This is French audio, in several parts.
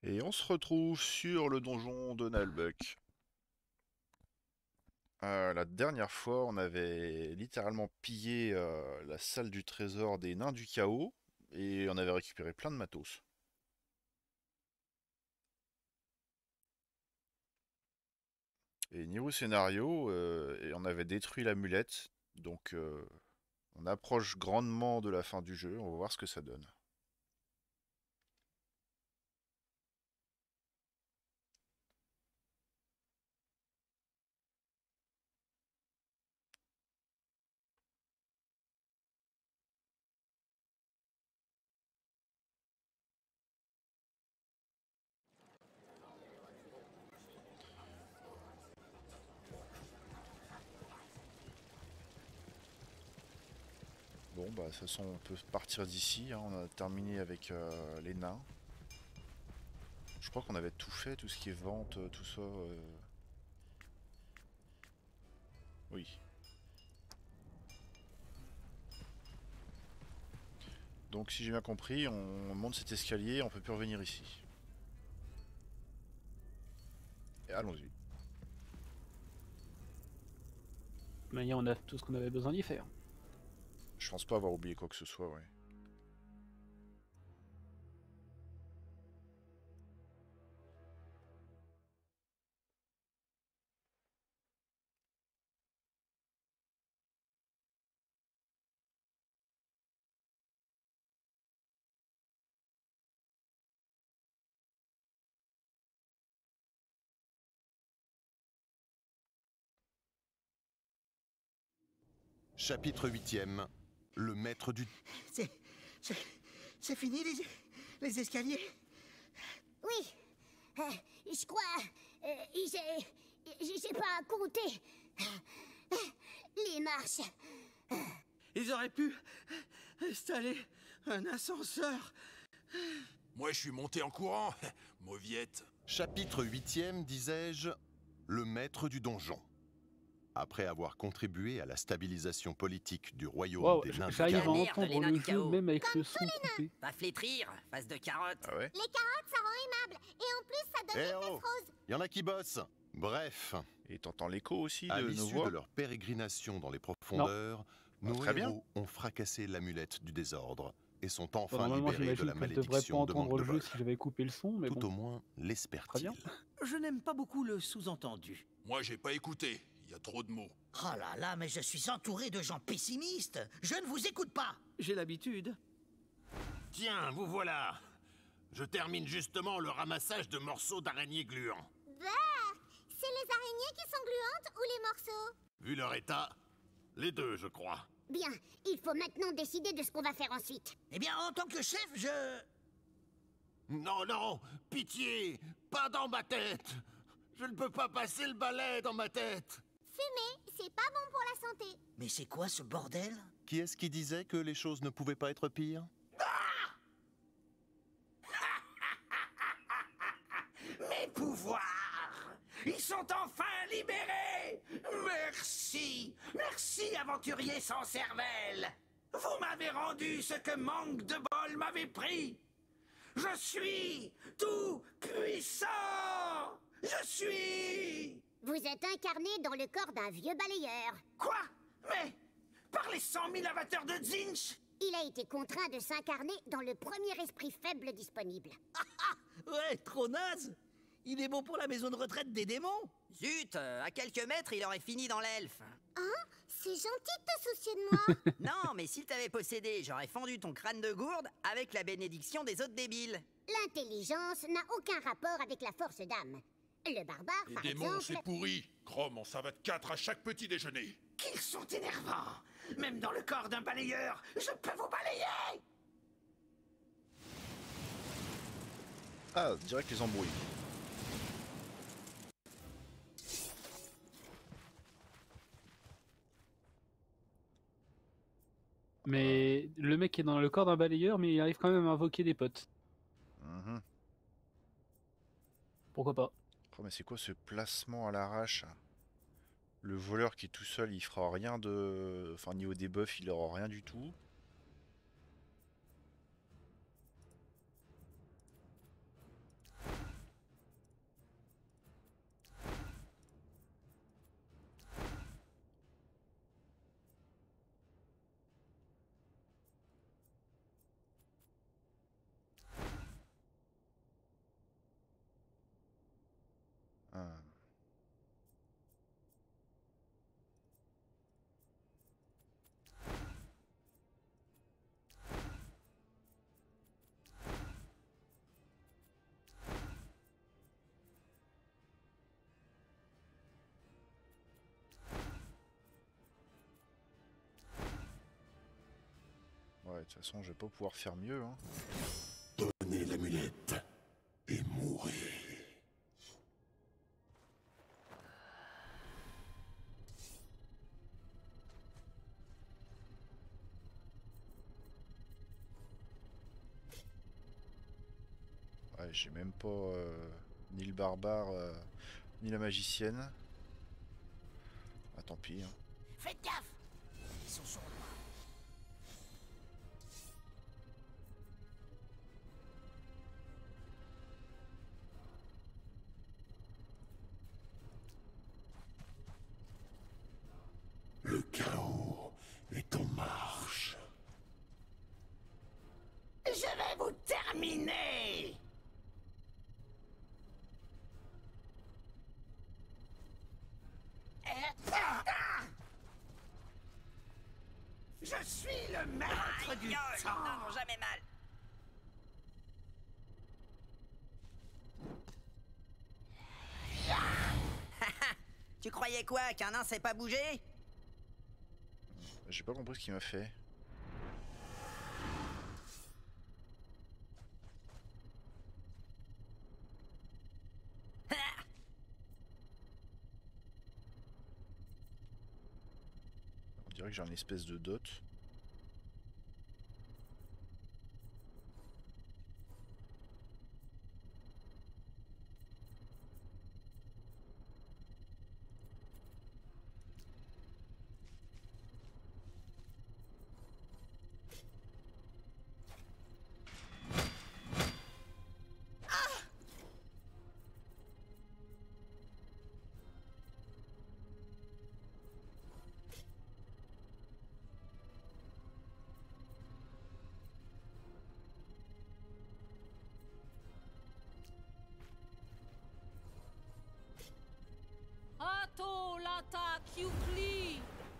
Et on se retrouve sur le donjon de Nalbuck. La dernière fois, on avait littéralement pillé la salle du trésor des nains du chaos et on avait récupéré plein de matos. Et niveau scénario, et on avait détruit l'amulette, donc on approche grandement de la fin du jeu, on va voir ce que ça donne. Bon bah de toute façon on peut partir d'ici, hein, on a terminé avec les nains. Je crois qu'on avait tout fait, tout ce qui est vente, tout ça. Oui. Donc si j'ai bien compris, on monte cet escalier, on peut plus revenir ici. Et allons-y. De toute manière, on a tout ce qu'on avait besoin d'y faire. Je pense pas avoir oublié quoi que ce soit, ouais. Chapitre 8e. Le maître du... C'est... c'est... c'est fini les escaliers? Oui, je crois. J'ai pas compté. Les marches. Ils auraient pu installer un ascenseur. Moi, je suis monté en courant, mauviette. Chapitre 8e, disais-je, le maître du donjon. Après avoir contribué à la stabilisation politique du royaume Waouh, des nains du j'arrive à chaos, Merde, entendre les nains le du jeu chaos. même avec le son coupé. Va flétrir, face de carotte. Ah ouais? Les carottes, ça rend aimable. Et en plus, ça donne Eh des oh, fesses roses. y en a qui bossent. Bref, Et t'entends l'écho aussi à de nos l'issue voix? de leur pérégrination dans les profondeurs, nos très bien. héros ont fracassé l'amulette du désordre et sont Bon, enfin normalement, libérés de j'imagine la que je devrais pas malédiction de manque entendre de le jeu bol. si j'avais coupé le son, mais Tout bon. au moins Très l'espère-t-il. bien. Je n'aime pas beaucoup le sous-entendu. Moi, j'ai pas écouté, il y a trop de mots. Oh là là, mais je suis entouré de gens pessimistes. Je ne vous écoute pas. J'ai l'habitude. Tiens, vous voilà. Je termine justement le ramassage de morceaux d'araignées gluants. Bah, c'est les araignées qui sont gluantes ou les morceaux? Vu leur état, les deux, je crois. Bien, il faut maintenant décider de ce qu'on va faire ensuite. Eh bien, en tant que chef, je... Non, non, pitié, pas dans ma tête. Je ne peux pas passer le balai dans ma tête. Fumer, c'est pas bon pour la santé. Mais c'est quoi ce bordel? Qui est-ce qui disait que les choses ne pouvaient pas être pires? Mes pouvoirs, ils sont enfin libérés. Merci, merci, aventurier sans cervelle. Vous m'avez rendu ce que manque de bol m'avait pris. Je suis tout puissant. Je suis... Vous êtes incarné dans le corps d'un vieux balayeur. Quoi? Mais par les 100 000 amateurs de Zinch? Il a été contraint de s'incarner dans le premier esprit faible disponible. Ouais, trop naze. Il est bon pour la maison de retraite des démons. Zut, à quelques mètres, il aurait fini dans l'elfe. Hein? C'est gentil de te soucier de moi. Non, mais s'il t'avait possédé, j'aurais fendu ton crâne de gourde avec la bénédiction des autres débiles. L'intelligence n'a aucun rapport avec la force d'âme. Le barbare, Les par démons, exemple... c'est pourri. Chrome en savate 4 à chaque petit déjeuner. Qu'ils sont énervants. Même dans le corps d'un balayeur, je peux vous balayer. Ah, direct les embrouilles. Mais le mec est dans le corps d'un balayeur, mais il arrive quand même à invoquer des potes. Mhm. Pourquoi pas? Oh, mais c'est quoi ce placement à l'arrache? Le voleur qui est tout seul, il fera rien de... Enfin, niveau des buffs, il aura rien du tout. de toute façon, je vais pas pouvoir faire mieux. Hein. Donnez l'amulette et mourrez. Ouais, j'ai même pas ni le barbare, ni la magicienne. Ah, tant pis. Hein. Faites gaffe! Ils sont sourds. Le chaos est en marche. Je vais vous terminer! Je suis le maître du temps! Non, jamais mal. Tu croyais quoi? Qu'un nain sait pas bouger? J'ai pas compris ce qu'il m'a fait. On dirait que j'ai un espèce de dot. Ato lata Kyukli.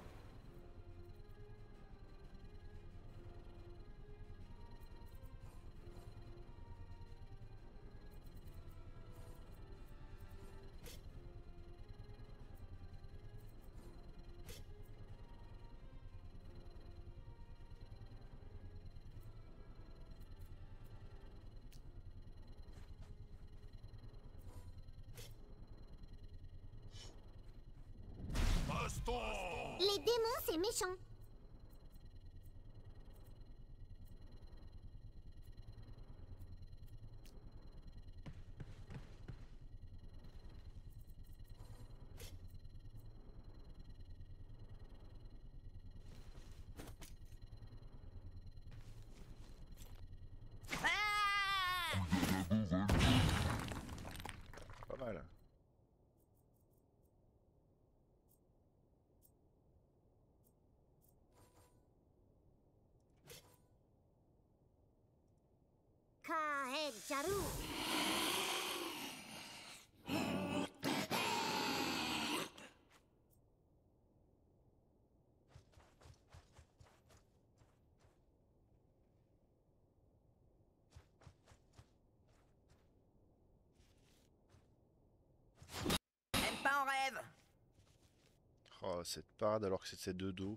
Les démons, c'est méchant. Pas mal. Kaed Jaru. Même pas en rêve. Oh, cette parade alors que c'était de dos.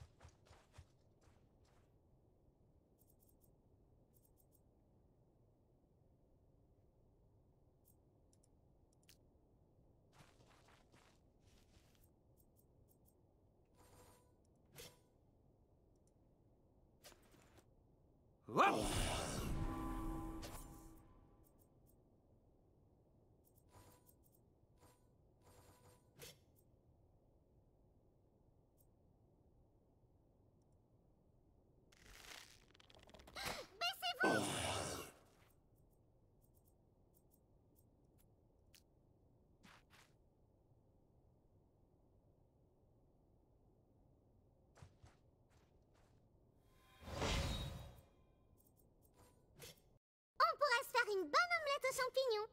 On pourra se faire une bonne omelette aux champignons.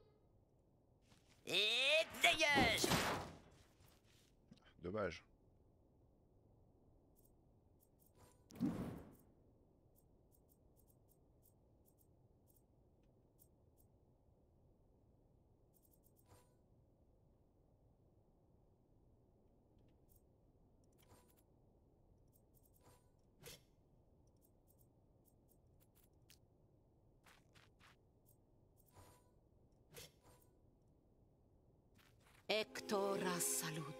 Et dégage! Dommage. Hectora salud.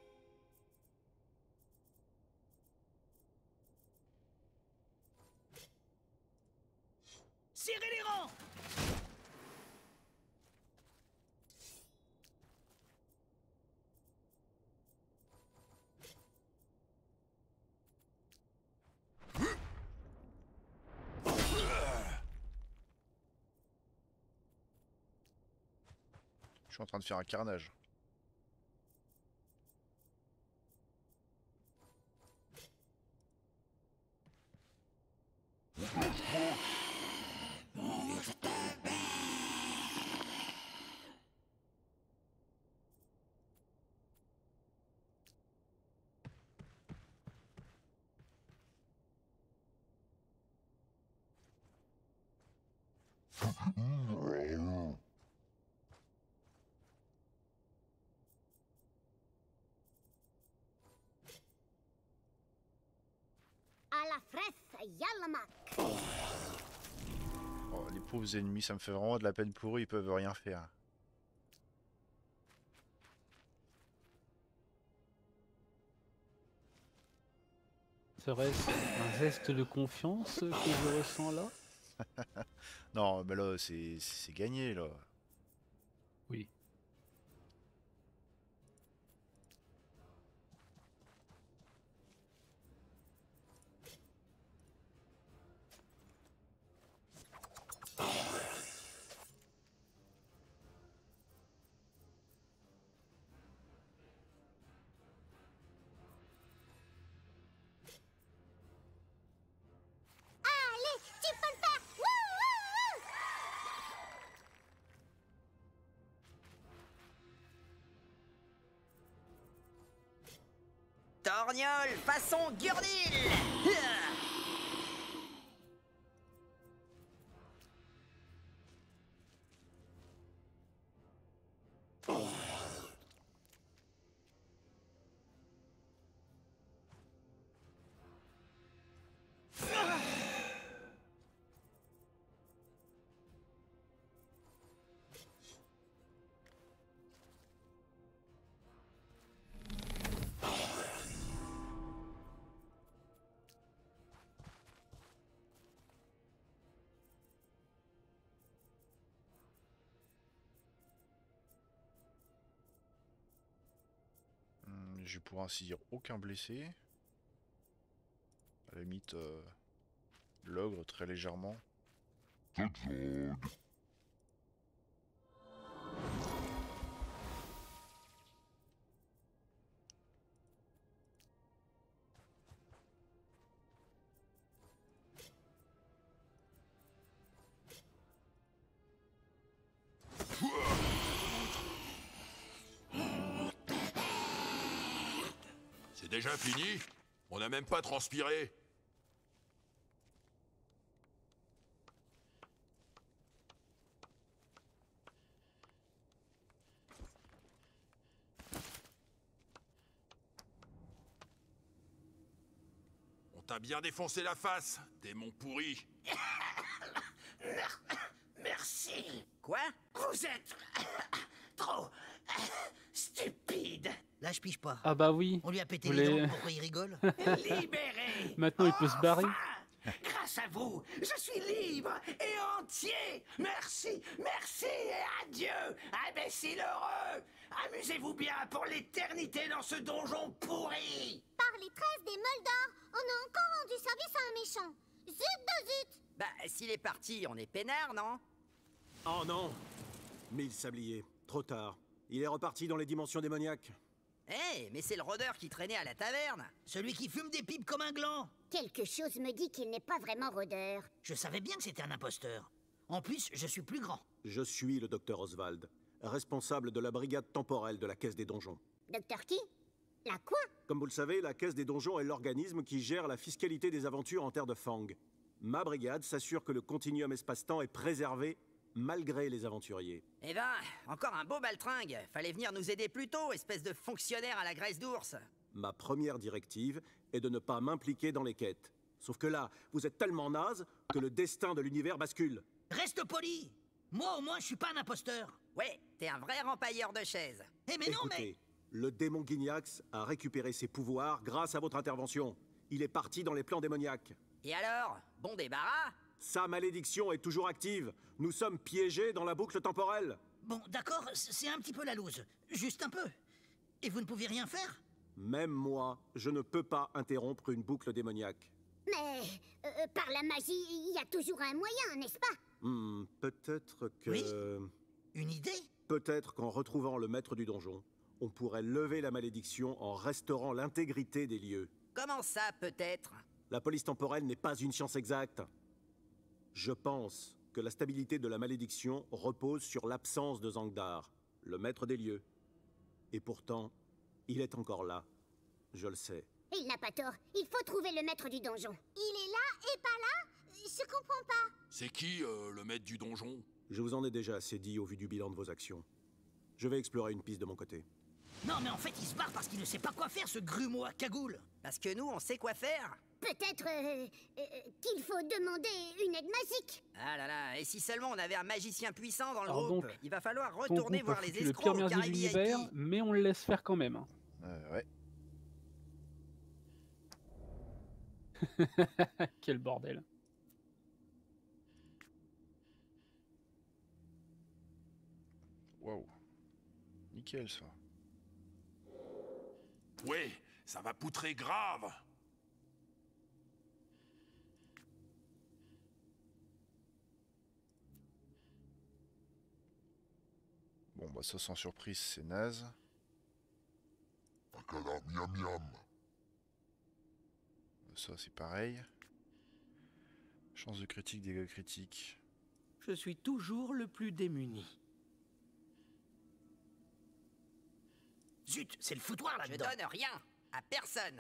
Serrez les rangs! Je suis en train de faire un carnage. À la fraise, Yalmak. Oh, les pauvres ennemis, ça me fait vraiment de la peine pour eux, ils peuvent rien faire. Serait-ce un geste de confiance que je ressens là? Non, mais là, c'est gagné, là. Oui. Allez, tu peux le faire! Wouh, wouh, Torgnole façon Gurdil. J'ai pour ainsi dire aucun blessé. À la limite, l'ogre très légèrement. C'est déjà fini? On n'a même pas transpiré. On t'a bien défoncé la face, démon pourri. Merci. Quoi? Vous êtes trop stupide. Là, je pige pas. Ah bah oui. On lui a pété Vous les les- dents, pourquoi il rigole? Libéré. Maintenant, il peut se barrer. Grâce à vous, je suis libre et entier. Merci, merci et adieu, imbécile heureux. Amusez-vous bien pour l'éternité dans ce donjon pourri. Par les tresses des Moldors, on a encore rendu service à un méchant. Zut de zut! Bah, s'il est parti, on est peinard, non? Oh non! 1000 sabliers. Trop tard. Il est reparti dans les dimensions démoniaques. Eh, mais c'est le rôdeur qui traînait à la taverne. Celui qui fume des pipes comme un gland. Quelque chose me dit qu'il n'est pas vraiment rôdeur. Je savais bien que c'était un imposteur. En plus, je suis plus grand. Je suis le docteur Oswald, responsable de la brigade temporelle de la Caisse des Donjons. Docteur qui? La quoi? Comme vous le savez, la Caisse des Donjons est l'organisme qui gère la fiscalité des aventures en terre de Fang. Ma brigade s'assure que le continuum espace-temps est préservé malgré les aventuriers. Eh ben, encore un beau baltringue. Fallait venir nous aider plus tôt, espèce de fonctionnaire à la graisse d'ours. Ma première directive est de ne pas m'impliquer dans les quêtes. Sauf que là, vous êtes tellement naze que le destin de l'univers bascule. Reste poli. Moi, au moins, je suis pas un imposteur. Ouais, t'es un vrai rempailleur de chaises. Eh mais non, mais... Écoutez, le démon Guignax a récupéré ses pouvoirs grâce à votre intervention. Il est parti dans les plans démoniaques. Et alors? Bon débarras? Sa malédiction est toujours active. Nous sommes piégés dans la boucle temporelle. Bon, d'accord, c'est un petit peu la loose. Juste un peu. Et vous ne pouvez rien faire? Même moi, je ne peux pas interrompre une boucle démoniaque. Mais par la magie, il y a toujours un moyen, n'est-ce pas? Peut-être que... Oui. Une idée? Peut-être qu'en retrouvant le maître du donjon, on pourrait lever la malédiction en restaurant l'intégrité des lieux. Comment ça, peut-être? La police temporelle n'est pas une science exacte. Je pense que la stabilité de la malédiction repose sur l'absence de Zangdar, le maître des lieux. Et pourtant, il est encore là. Je le sais. Il n'a pas tort. Il faut trouver le maître du donjon. Il est là et pas là? Je comprends pas. C'est qui, le maître du donjon? Je vous en ai déjà assez dit au vu du bilan de vos actions. Je vais explorer une piste de mon côté. Non, mais en fait, il se barre parce qu'il ne sait pas quoi faire, ce grumeau à cagoule. Parce que nous, on sait quoi faire. Peut-être qu'il faut demander une aide magique. Ah là là, et si seulement on avait un magicien puissant dans le Alors groupe? donc, Il va falloir Son retourner groupe a voir les foutu le escrocs pire au merdier de Caribe l'univers, VIP. mais on le laisse faire quand même. Hein. Ouais. Quel bordel. Waouh. Nickel ça. Ouais, ça va poutrer grave. Bon bah ça sans surprise c'est naze. Akala miam miam. Ça c'est pareil. Chance de critique, dégâts critiques. Je suis toujours le plus démuni. Zut, c'est le foutoir Je là-dedans. donne rien à personne.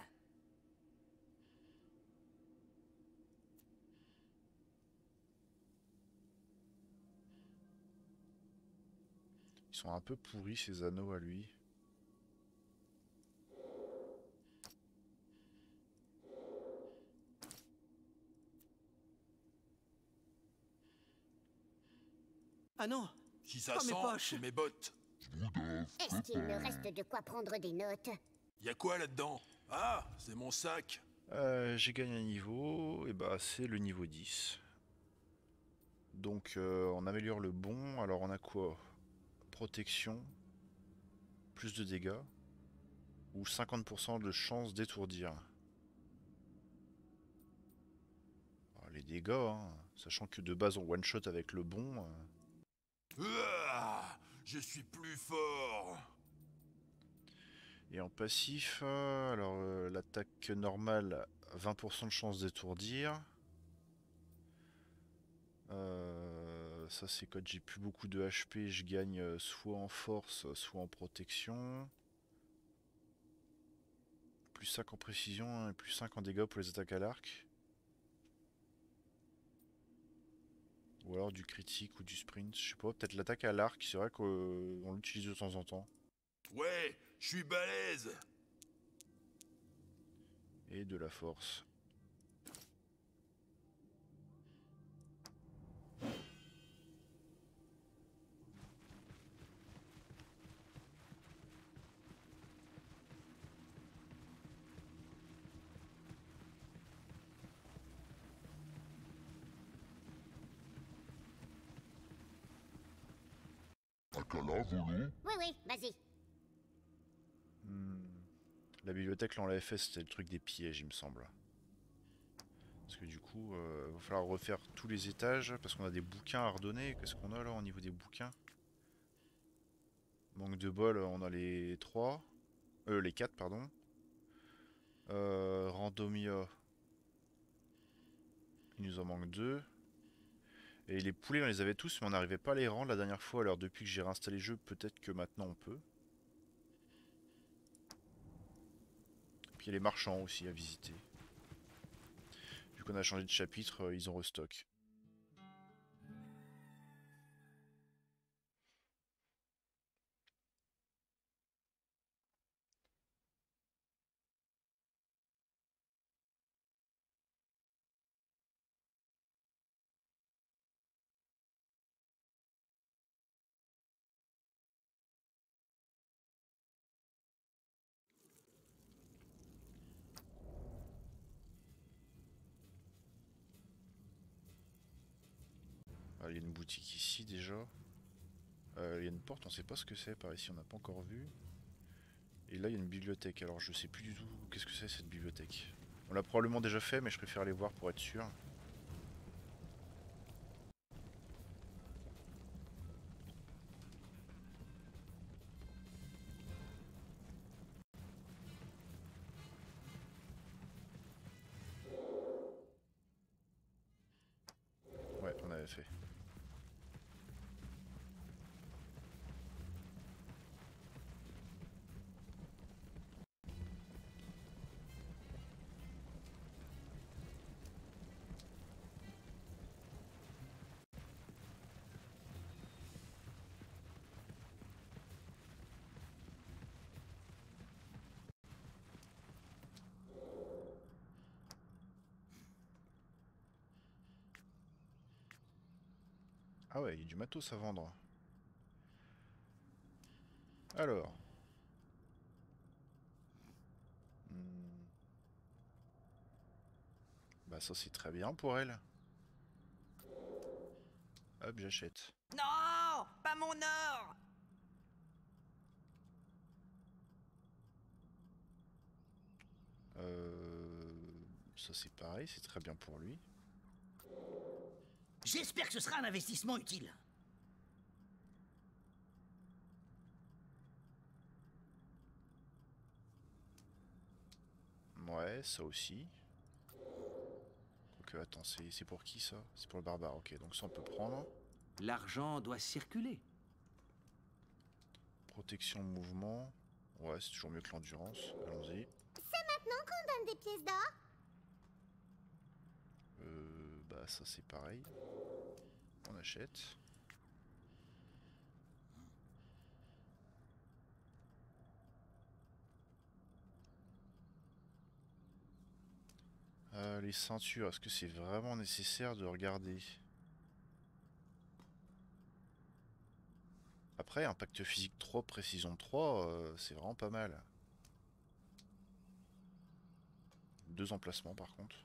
Ils sont un peu pourris ces anneaux à lui. Ah non. Si ça Oh, mes sent, poches. c'est mes bottes. Est-ce qu'il me reste de quoi prendre des notes? Y a quoi là-dedans? Ah, c'est mon sac. J'ai gagné un niveau, et bah c'est le niveau 10. Donc on améliore le bon, alors on a quoi? Protection, plus de dégâts, ou 50% de chance d'étourdir. Ah, les dégâts, hein, sachant que de base on one shot avec le bon. Je suis plus fort. Et en passif, alors l'attaque normale, 20% de chance d'étourdir. Ça c'est quand j'ai plus beaucoup de HP, je gagne soit en force, soit en protection. Plus 5 en précision hein, et plus 5 en dégâts pour les attaques à l'arc. Ou alors du critique ou du sprint, je sais pas, peut-être l'attaque à l'arc, c'est vrai qu'on l'utilise de temps en temps. Ouais, je suis balèze. Et de la force. Akala volo. Oui, vas-y. La bibliothèque, là on l'avait fait, c'était le truc des pièges, il me semble. Parce que du coup, il va falloir refaire tous les étages, parce qu'on a des bouquins à redonner. Qu'est-ce qu'on a là au niveau des bouquins? Manque de bol, on a les 3. Les 4, pardon. Randomia. Il nous en manque 2. Et les poulets, on les avait tous, mais on n'arrivait pas à les rendre la dernière fois. Alors depuis que j'ai réinstallé le jeu, peut-être que maintenant on peut. Puis il y a les marchands aussi à visiter. Vu qu'on a changé de chapitre, ils ont restock. il y a une boutique ici déjà. Il y a une porte, on sait pas ce que c'est par ici, on n'a pas encore vu. Et là il y a une bibliothèque, alors je sais plus du tout qu'est-ce que c'est cette bibliothèque. On l'a probablement déjà fait mais je préfère aller voir pour être sûr. Ouais, on avait fait. Ah ouais, il y a du matos à vendre. Alors. Hmm. Bah ça c'est très bien pour elle. Hop, j'achète. Non, pas mon or. Ça c'est pareil, c'est très bien pour lui. J'espère que ce sera un investissement utile. Ouais, ça aussi. Quoique, attends, c'est pour qui ça? C'est pour le barbare, ok, donc ça on peut prendre. L'argent doit circuler. Protection mouvement. Ouais, c'est toujours mieux que l'endurance. Allons-y. C'est maintenant qu'on donne des pièces d'or? Bah ça c'est pareil. On achète. Les ceintures, est-ce que c'est vraiment nécessaire de regarder? Après, impact physique 3, précision 3, c'est vraiment pas mal. 2 emplacements par contre.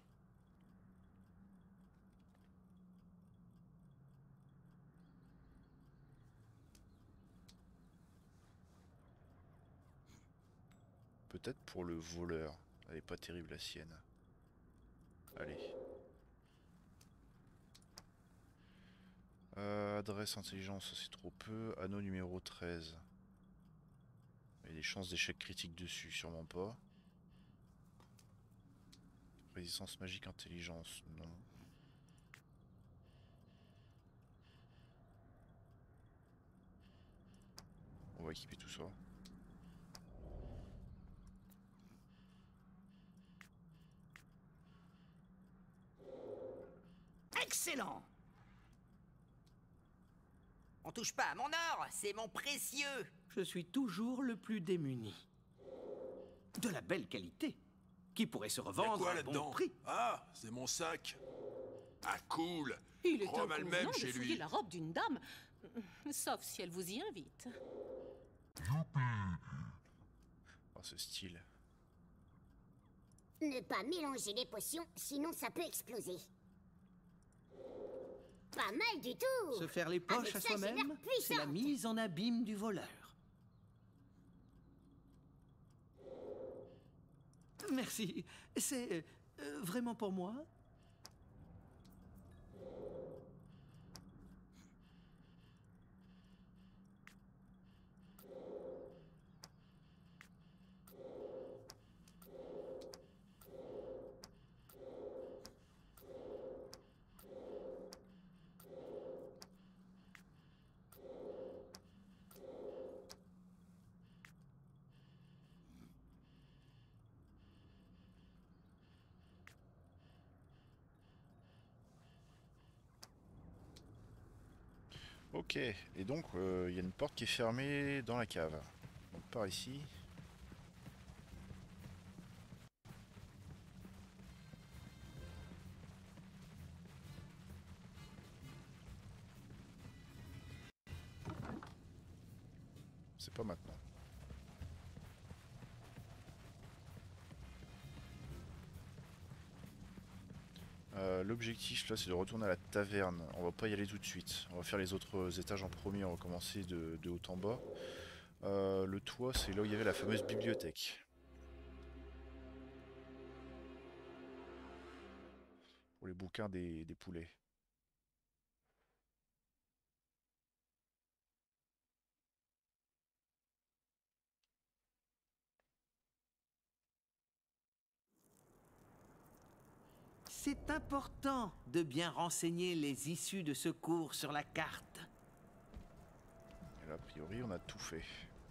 Peut-être pour le voleur. Elle est pas terrible la sienne. Allez. Adresse intelligence, c'est trop peu. Anneau numéro 13. Il y a des chances d'échec critique dessus, sûrement pas. Résistance magique intelligence, non. On va équiper tout ça. Excellent! On touche pas à mon or, c'est mon précieux. Je suis toujours le plus démuni. De la belle qualité, qui pourrait se Y'a revendre quoi à bon là-dedans? prix. Ah, c'est mon sac. Ah cool. Il est Rome elle-même inconvenant chez de fouiller lui. la robe d'une dame, sauf si elle vous y invite. Oh, ce style. Ne pas mélanger les potions, sinon ça peut exploser. Pas mal du tout! Se faire les poches Avec à ça, j'ai l'air soi-même, c'est la puissante. mise en abîme du voleur. Merci. C'est vraiment pour moi? Ok, et donc il y a une porte qui est fermée dans la cave. Donc par ici. C'est pas maintenant. L'objectif là c'est de retourner à la taverne. On va pas y aller tout de suite. On va faire les autres étages en premier, on va commencer de haut en bas. Le toit c'est là où il y avait la fameuse bibliothèque. Pour les bouquins des poulets. C'est important de bien renseigner les issues de secours sur la carte. Et là a priori on a tout fait.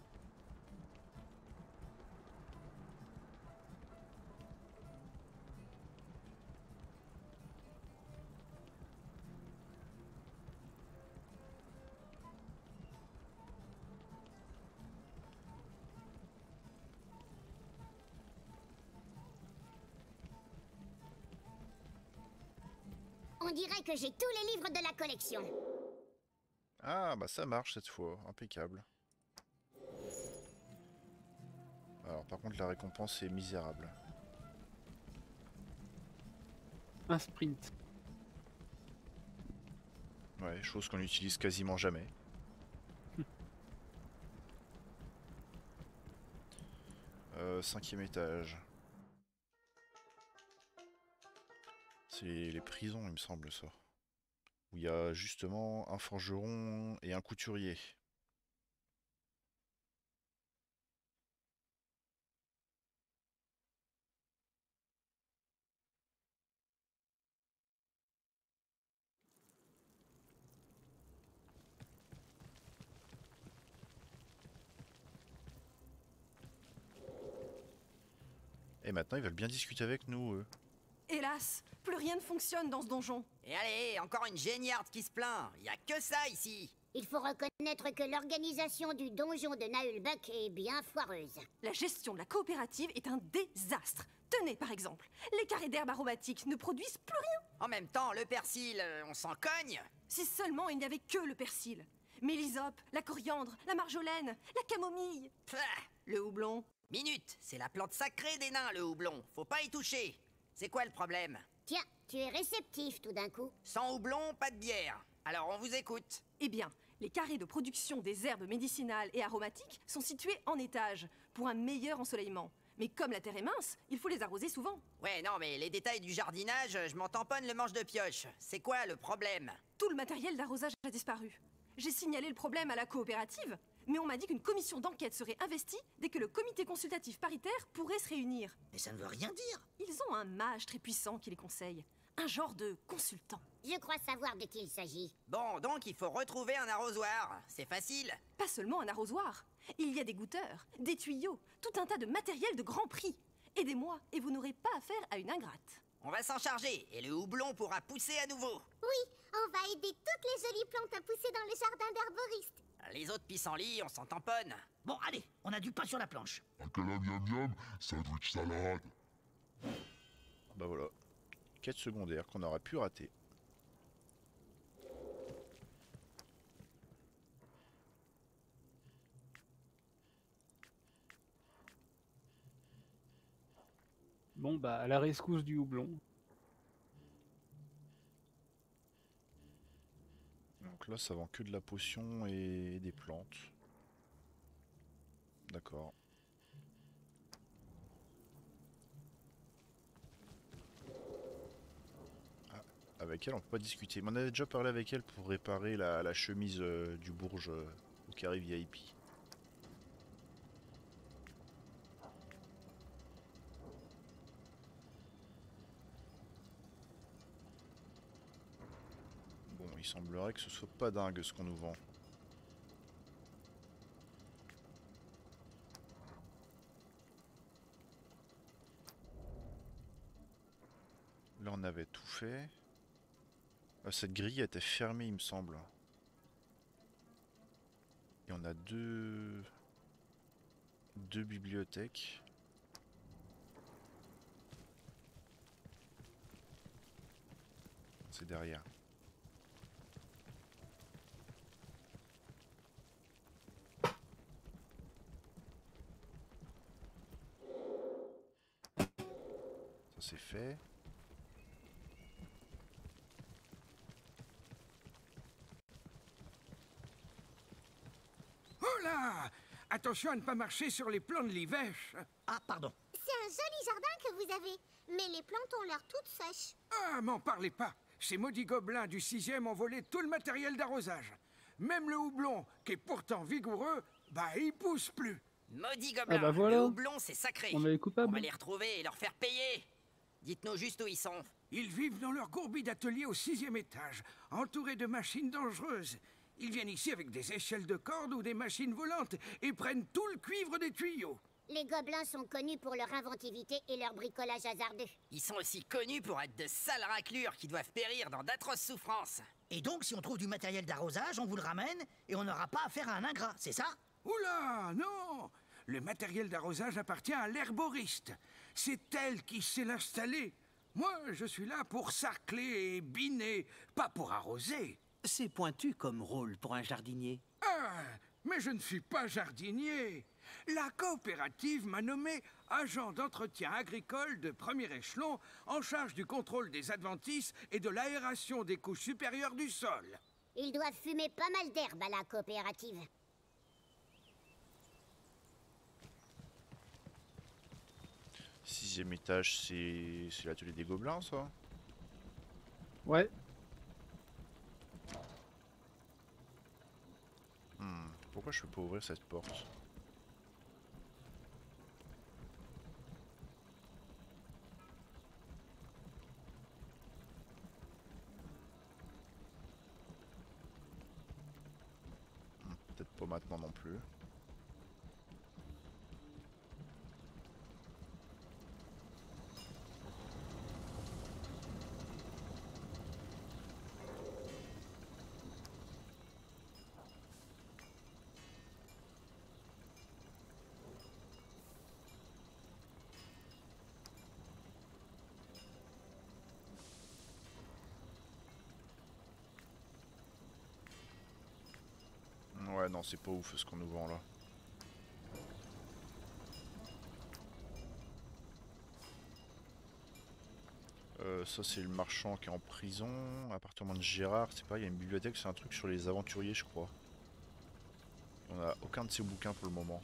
On dirait que j'ai tous les livres de la collection. Ah bah ça marche cette fois, impeccable. Alors par contre la récompense est misérable. Un sprint. Ouais, chose qu'on n'utilise quasiment jamais. Cinquième étage. C'est les prisons il me semble ça. Où il y a justement un forgeron et un couturier. Et maintenant ils veulent bien discuter avec nous eux. Hélas, plus rien ne fonctionne dans ce donjon. Et allez, encore une géniarde qui se plaint. Y a que ça ici. Il faut reconnaître que l'organisation du donjon de Nahulbuck est bien foireuse. La gestion de la coopérative est un désastre. Tenez, par exemple, les carrés d'herbe aromatiques ne produisent plus rien. En même temps, le persil, on s'en cogne. Si seulement il n'y avait que le persil. Mais l'hysope, la coriandre, la marjolaine, la camomille. Pah, le houblon. Minute, c'est la plante sacrée des nains, le houblon. Faut pas y toucher. C'est quoi le problème? Tiens, tu es réceptif tout d'un coup. Sans houblon, pas de bière. Alors on vous écoute. Eh bien, les carrés de production des herbes médicinales et aromatiques sont situés en étage, pour un meilleur ensoleillement. Mais comme la terre est mince, il faut les arroser souvent. Ouais, non, mais les détails du jardinage, je m'en tamponne le manche de pioche. C'est quoi le problème? Tout le matériel d'arrosage a disparu. J'ai signalé le problème à la coopérative, mais on m'a dit qu'une commission d'enquête serait investie dès que le comité consultatif paritaire pourrait se réunir. Mais ça ne veut rien dire. Ils ont un mage très puissant qui les conseille. Un genre de consultant. Je crois savoir de qui il s'agit. Bon, donc il faut retrouver un arrosoir. C'est facile. Pas seulement un arrosoir. Il y a des goutteurs, des tuyaux, tout un tas de matériel de grand prix. Aidez-moi et vous n'aurez pas affaire à une ingrate. On va s'en charger et le houblon pourra pousser à nouveau. Oui, on va aider toutes les jolies plantes à pousser dans le jardin d'herboriste. Les autres pissenlits, on s'en tamponne. Bon, allez, on a du pain sur la planche. Un câlin miam miam, sandwich salade. Bah voilà. Quête secondaire qu'on aurait pu rater. Bon bah à la rescousse du houblon. Donc là ça vend que de la potion et des plantes. D'accord. Ah, avec elle on peut pas discuter. Mais on avait déjà parlé avec elle pour réparer la chemise du bourge au carré VIP. Bon, il semblerait que ce soit pas dingue ce qu'on nous vend. Là on avait tout fait. Ah, cette grille était fermée il me semble. Et on a deux bibliothèques. C'est derrière. Ça c'est fait. attention à ne pas marcher sur les plants de l'ivèche. Ah, pardon. C'est un joli jardin que vous avez, mais les plantes ont l'air toutes sèches. Ah, m'en parlez pas. Ces maudits gobelins du 6e ont volé tout le matériel d'arrosage. Même le houblon, qui est pourtant vigoureux, bah il pousse plus. Maudit gobelin, Ah bah voilà. le houblon c'est sacré. On est les coupables. On va les retrouver et leur faire payer. Dites-nous juste où ils sont. Ils vivent dans leur gourbi d'atelier au 6e étage, entourés de machines dangereuses. Ils viennent ici avec des échelles de corde ou des machines volantes et prennent tout le cuivre des tuyaux. Les gobelins sont connus pour leur inventivité et leur bricolage hasardeux. Ils sont aussi connus pour être de sales raclures qui doivent périr dans d'atroces souffrances. Et donc, si on trouve du matériel d'arrosage, on vous le ramène et on n'aura pas affaire à un ingrat, c'est ça? Oula, non! Le matériel d'arrosage appartient à l'herboriste. C'est elle qui sait l'installer. Moi, je suis là pour sarcler et biner, pas pour arroser. C'est pointu comme rôle pour un jardinier. Ah, mais je ne suis pas jardinier. La coopérative m'a nommé agent d'entretien agricole de premier échelon en charge du contrôle des adventices et de l'aération des couches supérieures du sol. Ils doivent fumer pas mal d'herbe à la coopérative. Sixième étage, c'est l'atelier des gobelins, ça? Ouais. Pourquoi je peux pas ouvrir cette porte? Peut-être pas maintenant non plus. Ouais, non, c'est pas ouf ce qu'on nous vend là. Ça c'est le marchand qui est en prison, appartement de Gérard, c'est pas, il y a une bibliothèque, c'est un truc sur les aventuriers je crois. On a aucun de ces bouquins pour le moment.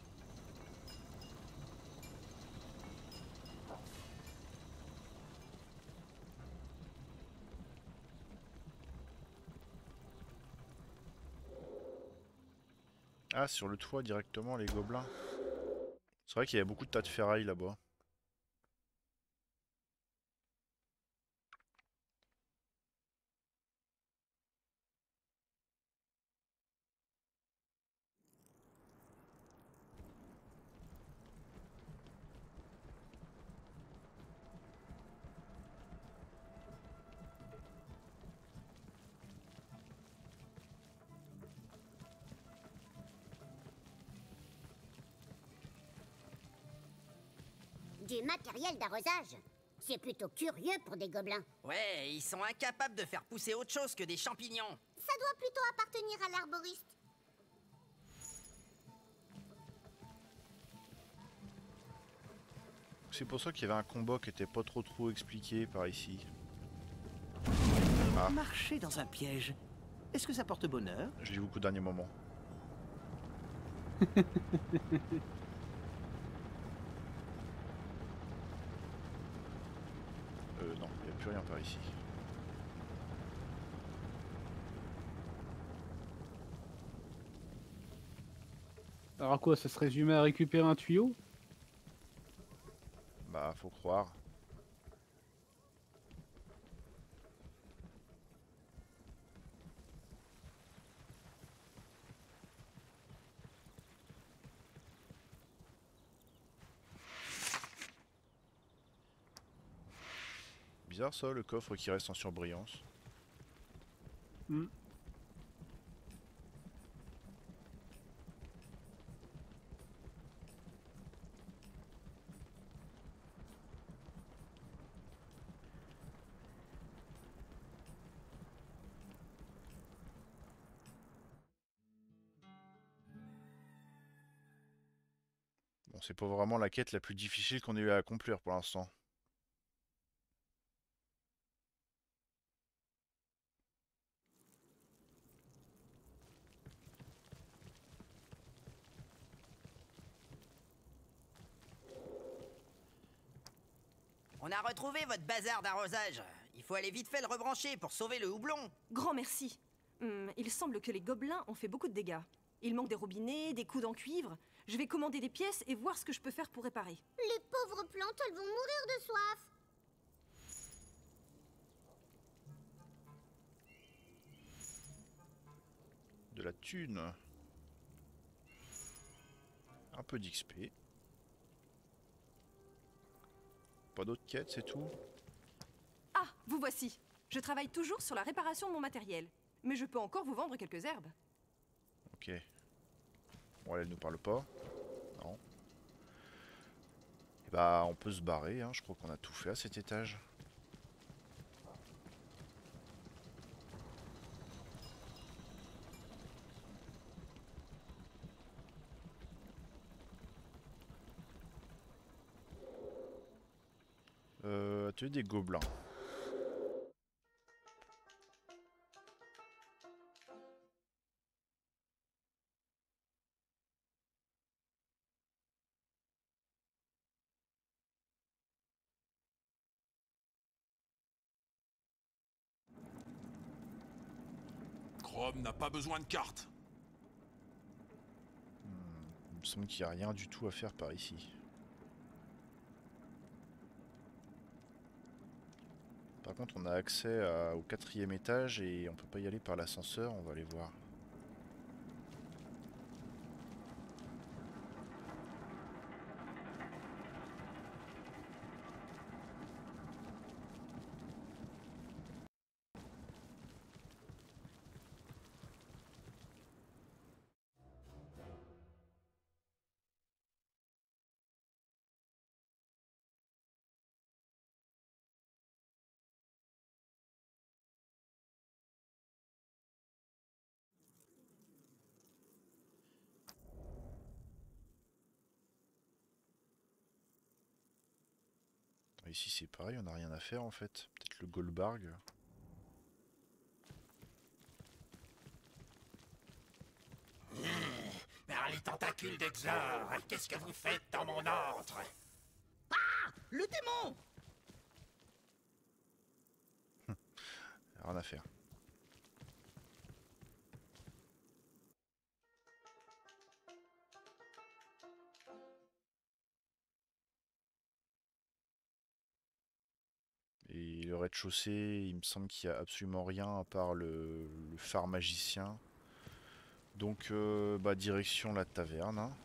Ah, sur le toit directement les gobelins. C'est vrai qu'il y a beaucoup de tas de ferraille là-bas. Du matériel d'arrosage. C'est plutôt curieux pour des gobelins. Ouais, ils sont incapables de faire pousser autre chose que des champignons. Ça doit plutôt appartenir à l'arboriste. C'est pour ça qu'il y avait un combat qui était pas trop expliqué par ici. Ah. Marcher dans un piège, est-ce que ça porte bonheur? Je l'ai vu qu'au dernier moment. Non, il n'y a plus rien par ici. Alors quoi, ça se résumait à récupérer un tuyau? Bah, faut croire. Bizarre ça, le coffre qui reste en surbrillance. Bon, c'est pas vraiment la quête la plus difficile qu'on ait eu à accomplir pour l'instant. On a retrouvé votre bazar d'arrosage. Il faut aller vite fait le rebrancher pour sauver le houblon. Grand merci. Il semble que les gobelins ont fait beaucoup de dégâts. Il manque des robinets, des coudes en cuivre. Je vais commander des pièces et voir ce que je peux faire pour réparer. Les pauvres plantes, elles vont mourir de soif. De la thune. Un peu d'XP. Pas d'autres quêtes, c'est tout? Ah, vous voici. Je travaille toujours sur la réparation de mon matériel. Mais je peux encore vous vendre quelques herbes. Ok. Bon, elle nous parle pas. Non. Et bah, on peut se barrer, hein. Je crois qu'on a tout fait à cet étage. Atelier des gobelins. Chrome n'a pas besoin de carte. Il me semble qu'il n'y a rien du tout à faire par ici. Par contre, on a accès au 4e étage et on peut pas y aller par l'ascenseur. On va aller voir. Ici c'est pareil, on n'a rien à faire en fait. Peut-être le Goldbarg. Par les tentacules d'Exor, qu'est-ce que vous faites dans mon antre? Ah! Le démon! Rien à faire. Et le rez-de-chaussée, il me semble qu'il n'y a absolument rien à part le phare magicien. Donc, bah, direction la taverne. Hein.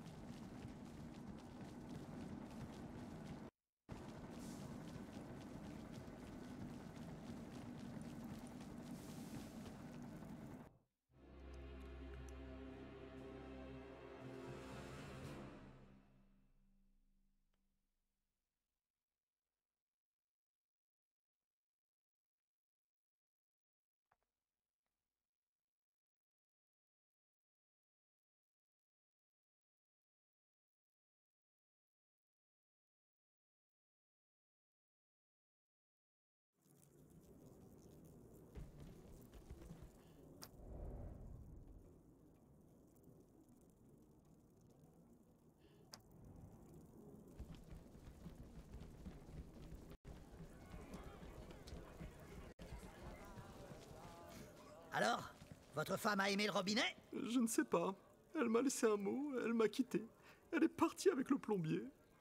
Alors, votre femme a aimé le robinet? Je ne sais pas. Elle m'a laissé un mot, elle m'a quitté. Elle est partie avec le plombier.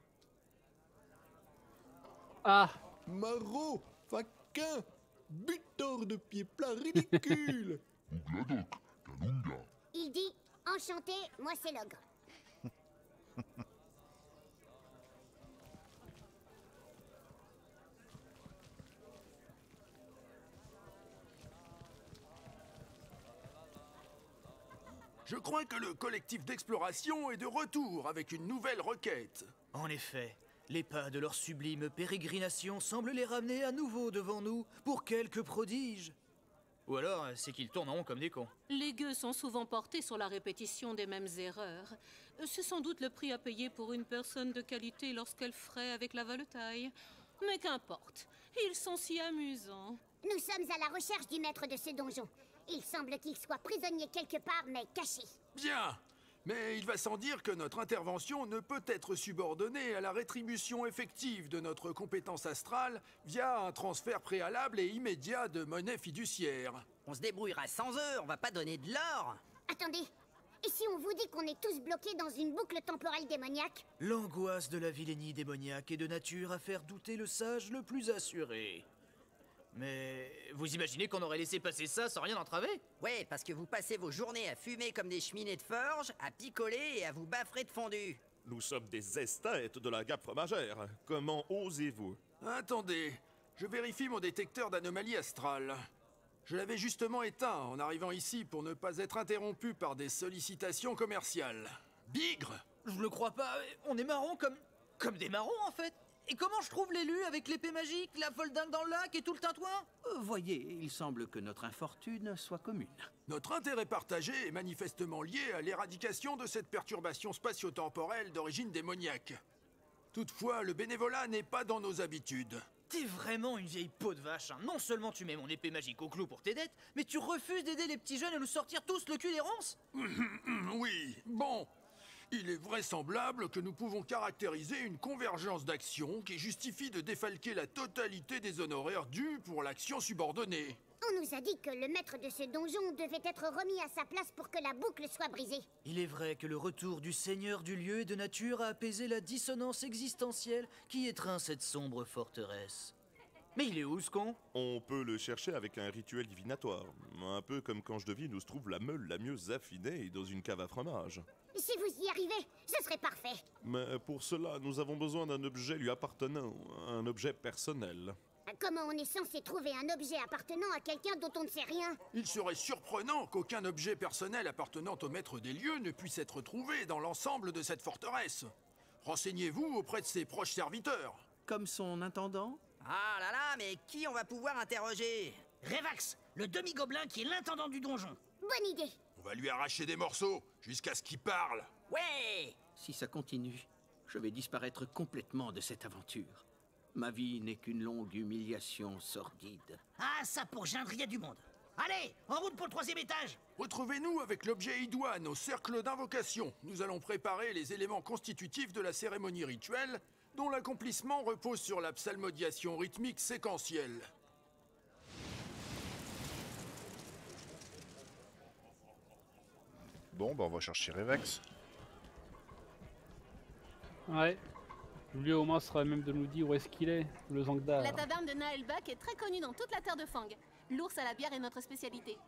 Ah! Maraud, faquin, buteur de pieds plats ridicule. Ougladoc, Kanunga. Il dit « Enchanté, moi c'est l'ogre ». Je crois que le collectif d'exploration est de retour avec une nouvelle requête. En effet, les pas de leur sublime pérégrination semblent les ramener à nouveau devant nous pour quelques prodiges. Ou alors, c'est qu'ils tournent en rond comme des cons. Les gueux sont souvent portés sur la répétition des mêmes erreurs. C'est sans doute le prix à payer pour une personne de qualité lorsqu'elle fraie avec la valetaille. Mais qu'importe, ils sont si amusants. Nous sommes à la recherche du maître de ce donjon. Il semble qu'il soit prisonnier quelque part, mais caché. Bien. Mais il va sans dire que notre intervention ne peut être subordonnée à la rétribution effective de notre compétence astrale via un transfert préalable et immédiat de monnaie fiduciaire. On se débrouillera sans eux, on va pas donner de l'or. Attendez, et si on vous dit qu'on est tous bloqués dans une boucle temporelle démoniaque? L'angoisse de la vilainie démoniaque est de nature à faire douter le sage le plus assuré. Mais vous imaginez qu'on aurait laissé passer ça sans rien entraver? Ouais, parce que vous passez vos journées à fumer comme des cheminées de forge, à picoler et à vous baffrer de fondu. Nous sommes des esthètes de la Gap fromagère. Comment osez-vous? Attendez, je vérifie mon détecteur d'anomalies astrales. Je l'avais justement éteint en arrivant ici pour ne pas être interrompu par des sollicitations commerciales. Bigre! Je le crois pas, on est marrons comme des marrons en fait. Et comment je trouve l'élu avec l'épée magique, la folle dingue dans le lac et tout le tintouin? Voyez, il semble que notre infortune soit commune. Notre intérêt partagé est manifestement lié à l'éradication de cette perturbation spatio-temporelle d'origine démoniaque. Toutefois, le bénévolat n'est pas dans nos habitudes. T'es vraiment une vieille peau de vache, hein. Non seulement tu mets mon épée magique au clou pour tes dettes, mais tu refuses d'aider les petits jeunes à nous sortir tous le cul des ronces. Oui, bon. Il est vraisemblable que nous pouvons caractériser une convergence d'actions qui justifie de défalquer la totalité des honoraires dus pour l'action subordonnée. On nous a dit que le maître de ce donjon devait être remis à sa place pour que la boucle soit brisée. Il est vrai que le retour du seigneur du lieu est de nature à apaiser la dissonance existentielle qui étreint cette sombre forteresse. Mais il est où ce con? On peut le chercher avec un rituel divinatoire. Un peu comme quand je devine où se trouve la meule la mieux affinée dans une cave à fromage. Si vous y arrivez, ce serait parfait. Mais pour cela, nous avons besoin d'un objet lui appartenant, un objet personnel. Comment on est censé trouver un objet appartenant à quelqu'un dont on ne sait rien? Il serait surprenant qu'aucun objet personnel appartenant au maître des lieux ne puisse être trouvé dans l'ensemble de cette forteresse. Renseignez-vous auprès de ses proches serviteurs. Comme son intendant? Ah là là, mais qui on va pouvoir interroger? Revax, le demi-gobelin qui est l'intendant du donjon. Bonne idée. On va lui arracher des morceaux jusqu'à ce qu'il parle. Ouais! Si ça continue, je vais disparaître complètement de cette aventure. Ma vie n'est qu'une longue humiliation sordide. Ah, ça pour geindre, il y a du monde. Allez, en route pour le 3e étage. Retrouvez-nous avec l'objet idoine au cercle d'invocation. Nous allons préparer les éléments constitutifs de la cérémonie rituelle, dont l'accomplissement repose sur la psalmodiation rythmique séquentielle. Bon, bah on va chercher Revax. Ouais. Lui au moins sera même de nous dire où est-ce qu'il est, le Zangdar. La taverne de Naelbach est très connue dans toute la terre de Fang. L'ours à la bière est notre spécialité.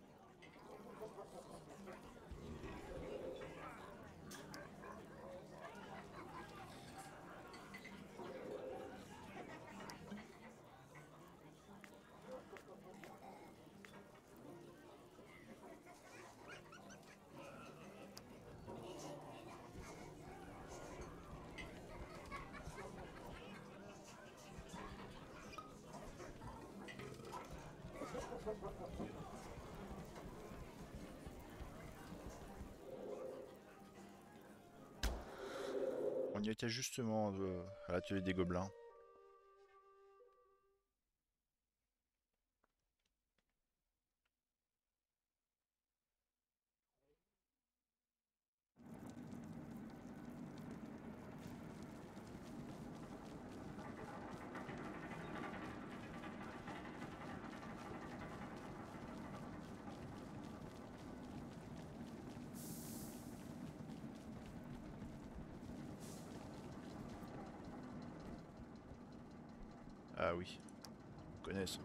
On y était justement à l'atelier des gobelins. Ah oui, on connaît ça.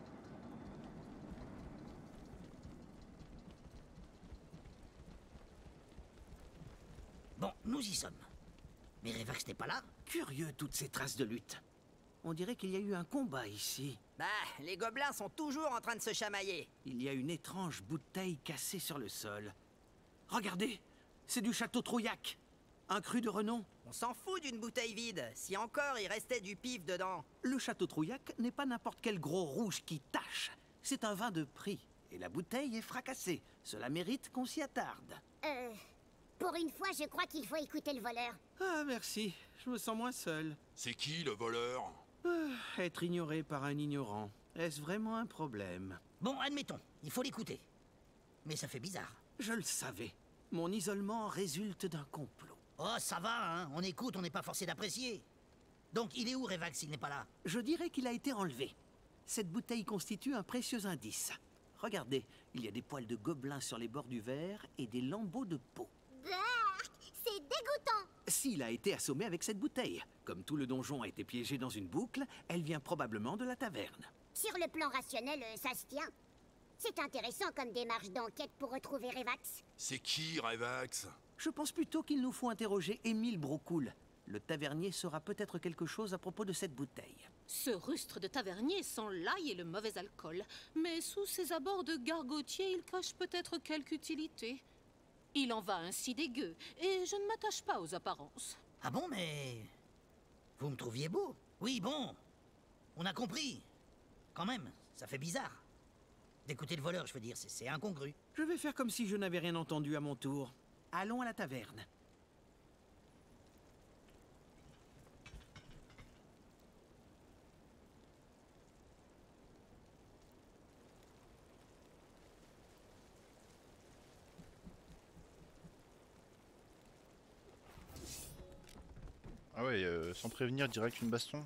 Bon, nous y sommes. Mais Revax n'est pas là? Curieux, toutes ces traces de lutte. On dirait qu'il y a eu un combat ici. Bah, les gobelins sont toujours en train de se chamailler. Il y a une étrange bouteille cassée sur le sol. Regardez, c'est du château Trouillac. Un cru de renom. On s'en fout d'une bouteille vide, si encore il restait du pif dedans. Le château Trouillac n'est pas n'importe quel gros rouge qui tâche. C'est un vin de prix. Et la bouteille est fracassée. Cela mérite qu'on s'y attarde. Pour une fois, je crois qu'il faut écouter le voleur. Ah, merci. Je me sens moins seul. C'est qui le voleur? Être ignoré par un ignorant. Est-ce vraiment un problème? Bon, admettons, il faut l'écouter. Mais ça fait bizarre. Je le savais. Mon isolement résulte d'un complot. Oh, ça va, hein. On écoute, on n'est pas forcé d'apprécier. Donc, il est où, Revax, s'il n'est pas là? Je dirais qu'il a été enlevé. Cette bouteille constitue un précieux indice. Regardez, il y a des poils de gobelin sur les bords du verre et des lambeaux de peau. Berk, c'est dégoûtant. S'il a été assommé avec cette bouteille, comme tout le donjon a été piégé dans une boucle, elle vient probablement de la taverne. Sur le plan rationnel, ça se tient. C'est intéressant comme démarche d'enquête pour retrouver Revax. C'est qui, Revax? Je pense plutôt qu'il nous faut interroger Émile Brocoul. Le tavernier saura peut-être quelque chose à propos de cette bouteille. Ce rustre de tavernier sent l'ail et le mauvais alcool, mais sous ses abords de gargotier, il cache peut-être quelque utilité. Il en va ainsi des gueux, et je ne m'attache pas aux apparences. Ah bon, mais... Vous me trouviez beau? Oui, bon. On a compris. Quand même, ça fait bizarre. D'écouter le voleur, je veux dire, c'est incongru. Je vais faire comme si je n'avais rien entendu à mon tour. Allons à la taverne. Ah ouais, sans prévenir, direct une baston.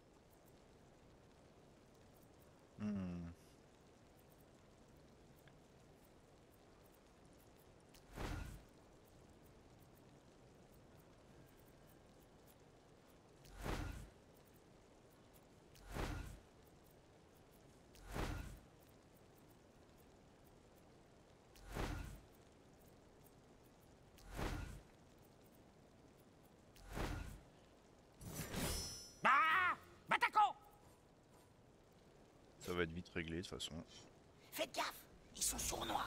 Ça va être vite réglé de toute façon. Faites gaffe, ils sont sournois.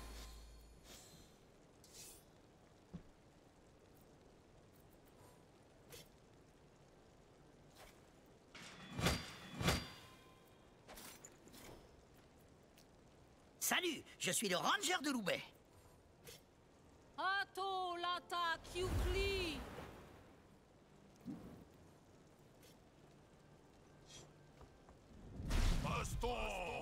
Salut, je suis le ranger de Loubet. Atto l'attaque, Yukli! Baston!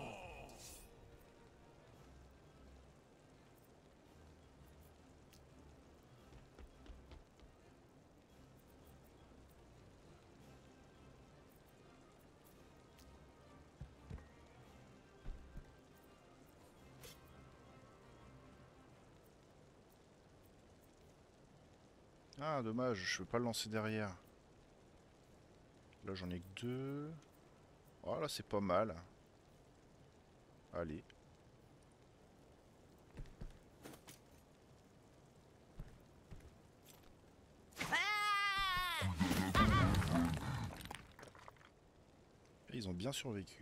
Ah dommage, je peux pas le lancer derrière. Là j'en ai que 2. Oh là c'est pas mal. Allez. Et ils ont bien survécu.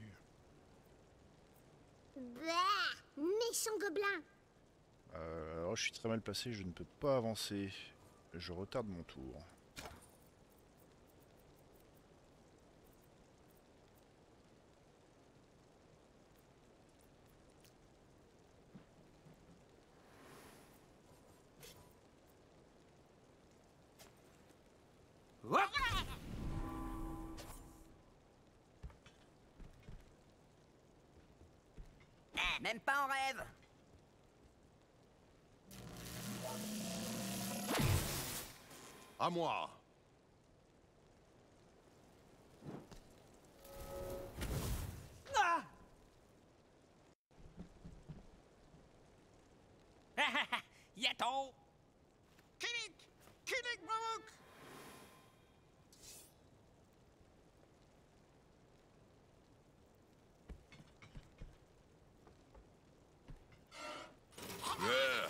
Bah, méchant gobelin. Alors je suis très mal placé, je ne peux pas avancer. Je retarde mon tour. Même pas en rêve. À moi. Ah Yato! Kinik! Kinik Barouk! Yeah.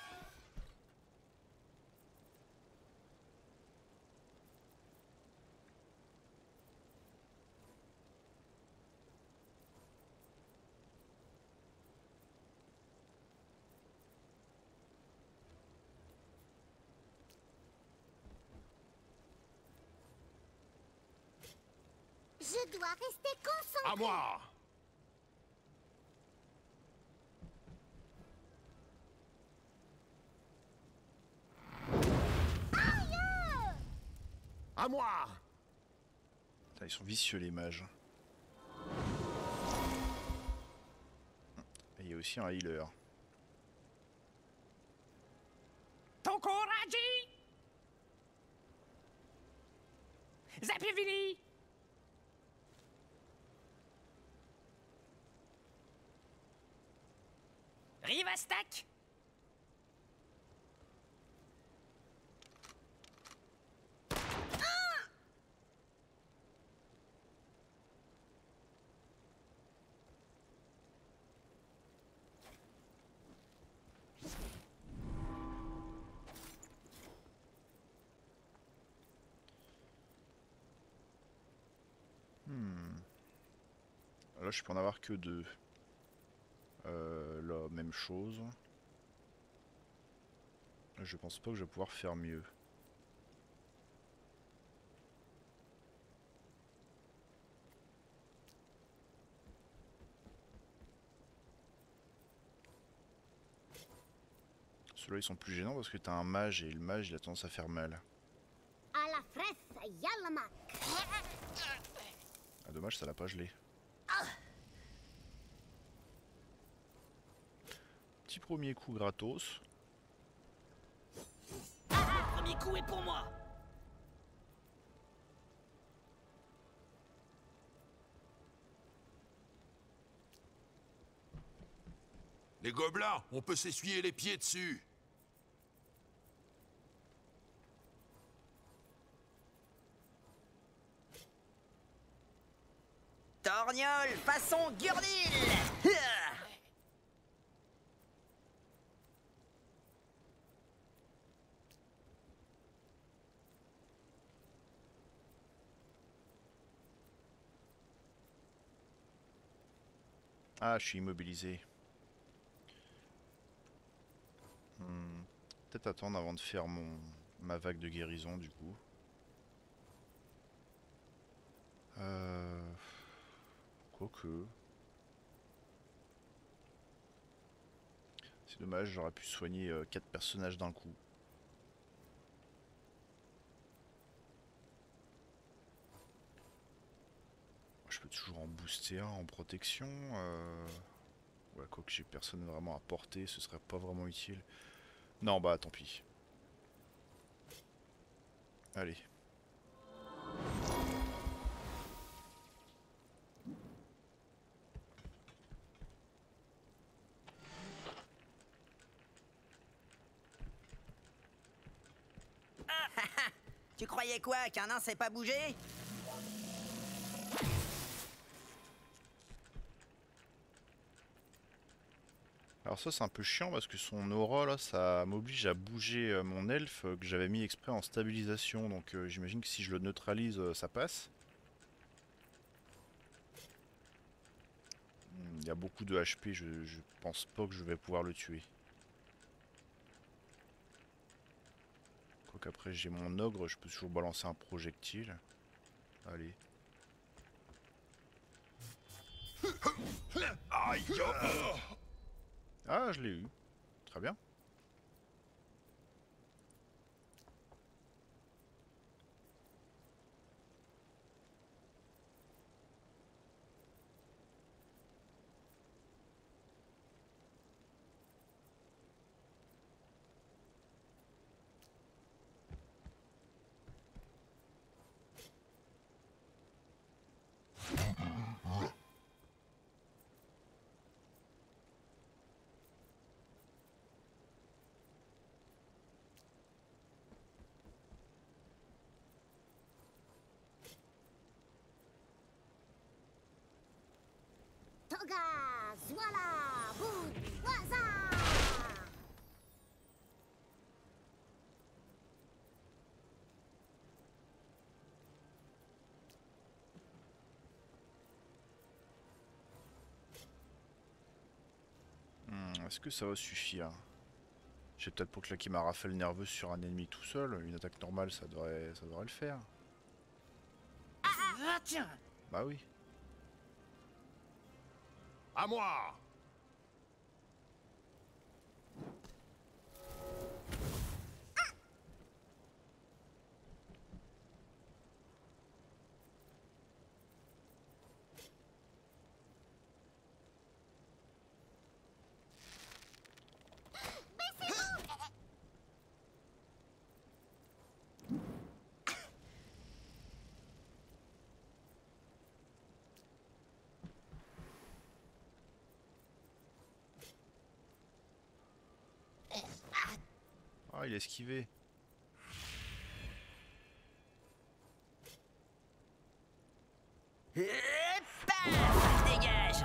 Je dois rester concentré. À moi. À moi. Putain, ils sont vicieux les mages. Et il y a aussi un healer. Tokoraji! Zapievili! Rivastak! Là, je peux en avoir que 2. Là, même chose. Je pense pas que je vais pouvoir faire mieux. Ceux-là, ils sont plus gênants parce que t'as un mage et le mage, il a tendance à faire mal. À la fraise, Yalmak. Ah, dommage, ça l'a pas gelé. Petit premier coup gratos. Le premier coup est pour moi! Les gobelins, on peut s'essuyer les pieds dessus. Torgnole façon Gurdil. Ah, je suis immobilisé. Peut-être attendre avant de faire ma vague de guérison du coup. Quoique. C'est dommage, j'aurais pu soigner 4 personnages d'un coup. Je peux toujours en booster un en protection. Ouais, quoique j'ai personne vraiment à porter, ce serait pas vraiment utile. Non, bah tant pis. Allez. Tu croyais quoi, qu'un nain sait pas bouger? Alors ça c'est un peu chiant parce que son aura là ça m'oblige à bouger mon elfe que j'avais mis exprès en stabilisation, donc j'imagine que si je le neutralise ça passe. Il y a beaucoup de HP, je pense pas que je vais pouvoir le tuer. Quoique après j'ai mon ogre, je peux toujours balancer un projectile. Allez. Aïe! Ah, je l'ai eu. Très bien. Toga, Zwala, Boud, Waza. Est-ce que ça va suffire? J'ai peut-être pour claquer ma rafale nerveuse sur un ennemi tout seul. Une attaque normale, ça devrait le faire. Ah tiens! Bah oui. À moi! il a esquivé. Et paf, dégage.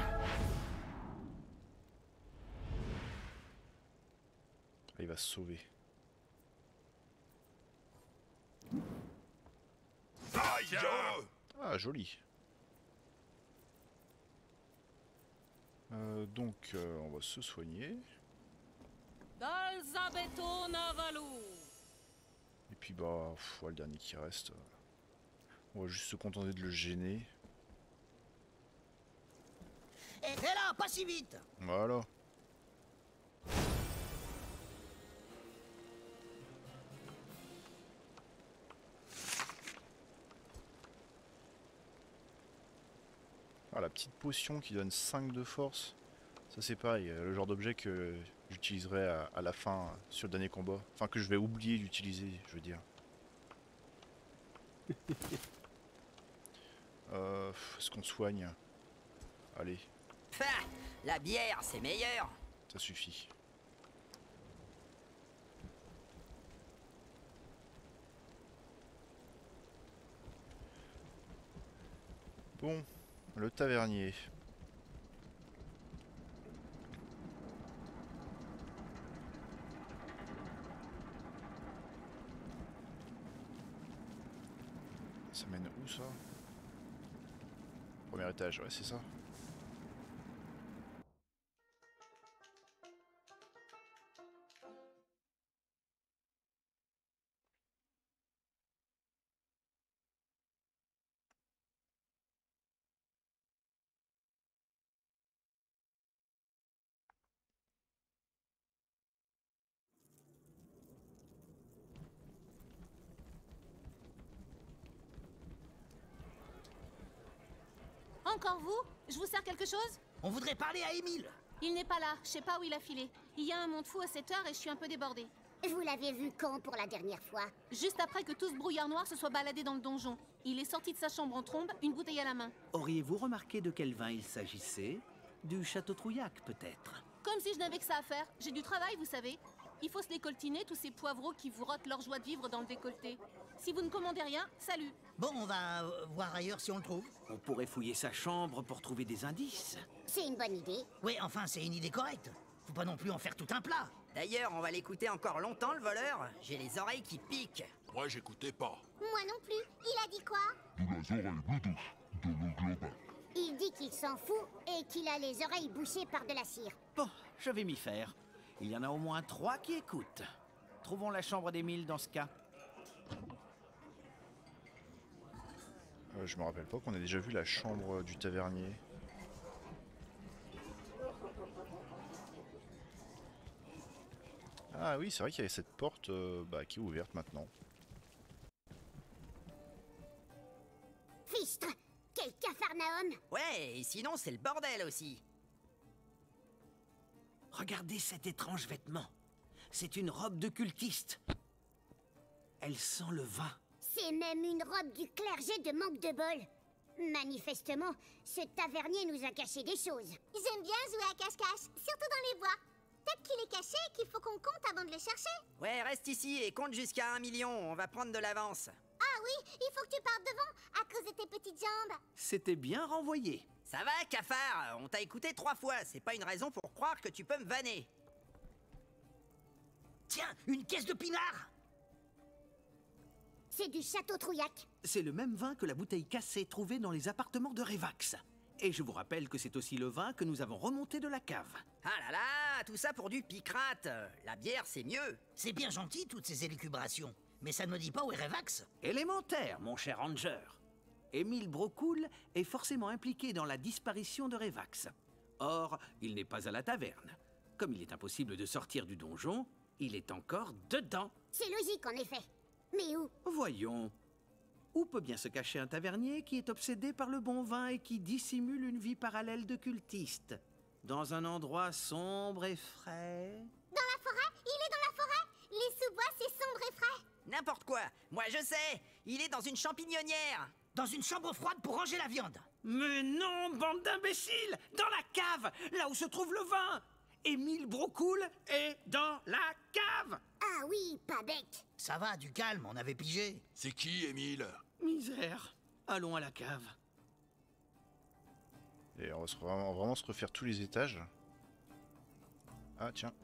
Il va se sauver. Aïe! Ah, joli. Donc, on va se soigner. Dalzabeto Navalou. Et puis, bah, le dernier qui reste. On va juste se contenter de le gêner. Et t'es là, pas si vite! Voilà. Ah, la petite potion qui donne 5 de force. Ça c'est pareil, le genre d'objet que j'utiliserai à la fin sur le dernier combat. Enfin que je vais oublier d'utiliser, je veux dire. Est-ce qu'on soigne? Allez, Pah, la bière, c'est meilleur. ça suffit. Bon, le tavernier. Ça mène où ça? Premier étage, ouais c'est ça. Encore vous? Je vous sers quelque chose? On voudrait parler à Émile. Il n'est pas là, je sais pas où il a filé. Il y a un monde fou à cette heure et je suis un peu débordée. Vous l'avez vu quand pour la dernière fois? Juste après que tout ce brouillard noir se soit baladé dans le donjon. Il est sorti de sa chambre en trombe, une bouteille à la main. Auriez-vous remarqué de quel vin il s'agissait? Du Château Trouillac, peut-être? Comme si je n'avais que ça à faire. J'ai du travail, vous savez. Il faut se les coltiner, tous ces poivreaux qui vous rotent leur joie de vivre dans le décolleté. Si vous ne commandez rien, salut. Bon, on va voir ailleurs si on le trouve. On pourrait fouiller sa chambre pour trouver des indices. C'est une bonne idée. Oui, enfin, c'est une idée correcte. Faut pas non plus en faire tout un plat. D'ailleurs, on va l'écouter encore longtemps, le voleur. J'ai les oreilles qui piquent. Moi, j'écoutais pas. Moi non plus. Il a dit quoi? De las oreilles Bluetooth de l'Ogloba. Il dit qu'il s'en fout et qu'il a les oreilles bouchées par de la cire. Bon, je vais m'y faire. Il y en a au moins 3 qui écoutent. Trouvons la chambre d'Émile dans ce cas. Je me rappelle pas qu'on a déjà vu la chambre du tavernier. Ah oui, c'est vrai qu'il y avait cette porte qui est ouverte maintenant. Fistre! Quel capharnaüm! Ouais, et sinon, c'est le bordel aussi. Regardez cet étrange vêtement. C'est une robe de cultiste. Elle sent le vin. C'est même une robe du clergé de manque de bol. Manifestement, ce tavernier nous a caché des choses. J'aime bien jouer à cache-cache, surtout dans les bois. Peut-être qu'il est caché et qu'il faut qu'on compte avant de le chercher. Ouais, reste ici et compte jusqu'à 1 million, on va prendre de l'avance. Ah oui, il faut que tu partes devant, à cause de tes petites jambes. C'était bien renvoyé. Ça va, cafard? On t'a écouté 3 fois, c'est pas une raison pour croire que tu peux me vanner. Tiens, une caisse de pinard. C'est du Château Trouillac. C'est le même vin que la bouteille cassée trouvée dans les appartements de Révax. Et je vous rappelle que c'est aussi le vin que nous avons remonté de la cave. Ah là là, tout ça pour du picrate. La bière, c'est mieux. C'est bien gentil, toutes ces élucubrations. Mais ça ne me dit pas où est Révax. Élémentaire, mon cher Ranger. Émile Brocoul est forcément impliqué dans la disparition de Révax. Or, il n'est pas à la taverne. Comme il est impossible de sortir du donjon, il est encore dedans. C'est logique, en effet. Mais où? Voyons. Où peut bien se cacher un tavernier qui est obsédé par le bon vin et qui dissimule une vie parallèle de cultiste? Dans un endroit sombre et frais? Dans la forêt? Il est dans la forêt? Les sous-bois, c'est sombre et frais. N'importe quoi. Moi, je sais. Il est dans une champignonnière. Dans une chambre froide pour ranger la viande. Mais non, bande d'imbéciles! Dans la cave, là où se trouve le vin! Émile Brocoul est dans la cave. Ah oui, pas bête. Ça va, du calme, on avait pigé. C'est qui, Émile? Misère. Allons à la cave. Et on va vraiment se refaire tous les étages. Ah tiens.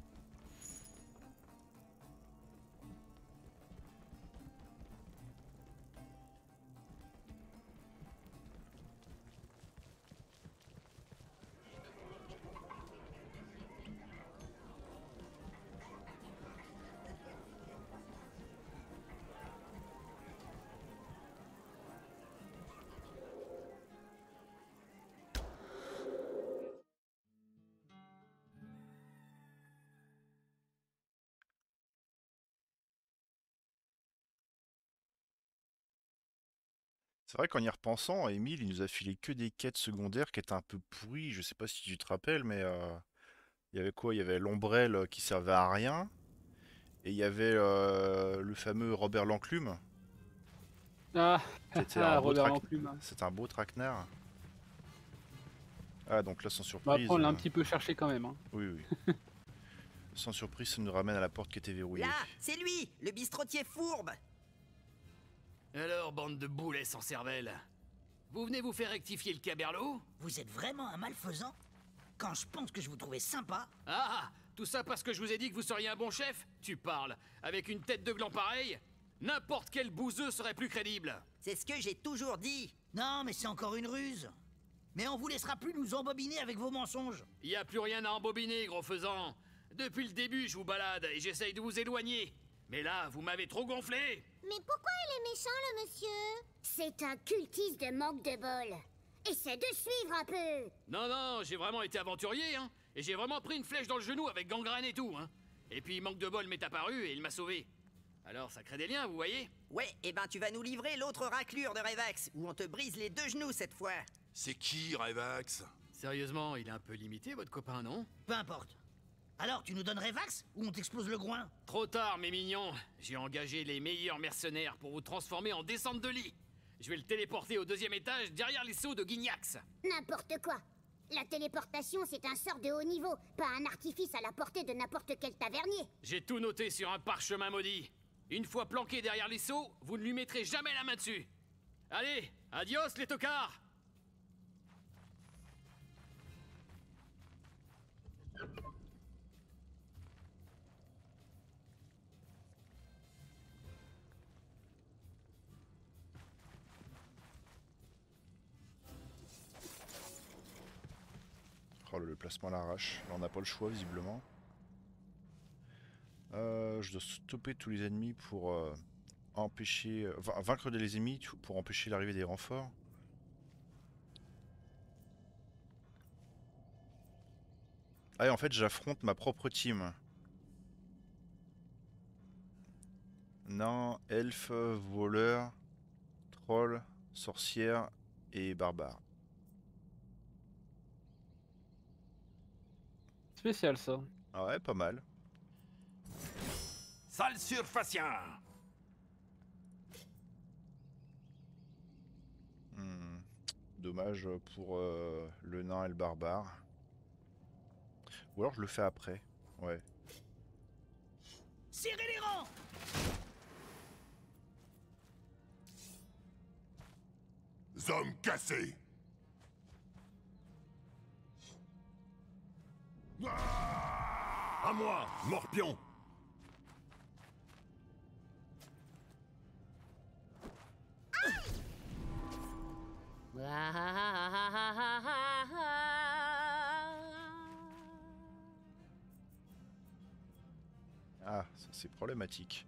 C'est vrai qu'en y repensant, Émile, il nous a filé que des quêtes secondaires qui étaient un peu pourries. Je sais pas si tu te rappelles, mais il y avait quoi? Il y avait l'ombrelle qui servait à rien. Et il y avait le fameux Robert L'Enclume. Ah, C'était un beau Robert trac- L'Enclume. C'était un beau traquenard. Ah, donc là, sans Bah, surprise. après, on l'a un petit peu cherché quand même. Hein. Oui, oui. Sans surprise, ça nous ramène à la porte qui était verrouillée. Là, c'est lui, le bistrotier fourbe. Alors, bande de boulets sans cervelle. Vous venez vous faire rectifier le caberlot? Vous êtes vraiment un malfaisant? Quand je pense que je vous trouvais sympa. Ah, tout ça parce que je vous ai dit que vous seriez un bon chef? Tu parles. Avec une tête de gland pareille? N'importe quel bouseux serait plus crédible. C'est ce que j'ai toujours dit. Non, mais c'est encore une ruse. Mais on vous laissera plus nous embobiner avec vos mensonges. Y a plus rien à embobiner, gros faisant. Depuis le début, je vous balade et j'essaye de vous éloigner. Mais là, vous m'avez trop gonflé. Mais pourquoi il est méchant, le monsieur? C'est un cultiste de manque de bol. Essaie de suivre un peu. Non, non, j'ai vraiment été aventurier, hein. Et j'ai vraiment pris une flèche dans le genou avec gangrène et tout, hein. Et puis, manque de bol m'est apparu et il m'a sauvé. Alors, ça crée des liens, vous voyez? Ouais, et ben tu vas nous livrer l'autre raclure de Revax, où on te brise les deux genoux cette fois. C'est qui, Revax? Sérieusement, il est un peu limité, votre copain, non? Peu importe. Alors, tu nous donnes Revax ou on t'explose le groin? Trop tard, mes mignons. J'ai engagé les meilleurs mercenaires pour vous transformer en descente de lit. Je vais le téléporter au 2e étage, derrière les seaux de Guignax. N'importe quoi. La téléportation, c'est un sort de haut niveau, pas un artifice à la portée de n'importe quel tavernier. J'ai tout noté sur un parchemin maudit. Une fois planqué derrière les seaux, vous ne lui mettrez jamais la main dessus. Allez, adios les tocards! Oh, le placement à l'arrache. Là, on n'a pas le choix, visiblement. Je dois stopper tous les ennemis pour empêcher... vaincre les ennemis pour empêcher l'arrivée des renforts. Ah, et en fait, j'affronte ma propre team. Non, elfe, voleur, troll, sorcière et barbare. Spécial ça. Ah ouais, pas mal. Sale surfacien. Dommage pour le nain et le barbare. Ou alors je le fais après. Ouais. Serrez les rangs! Hommes cassés. À moi, Morpion. Ah, ça c'est problématique.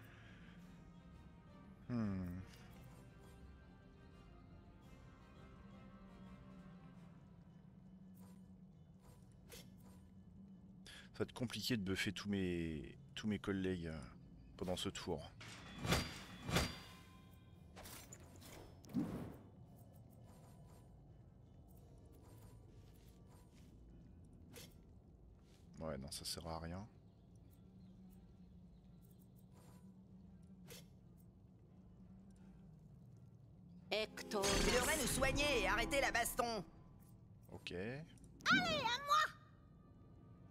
Ça va être compliqué de buffer tous mes collègues pendant ce tour. Ouais, non, ça sert à rien. Hector. Tu devrais nous soigner et arrêter la baston. Ok. Allez, à moi!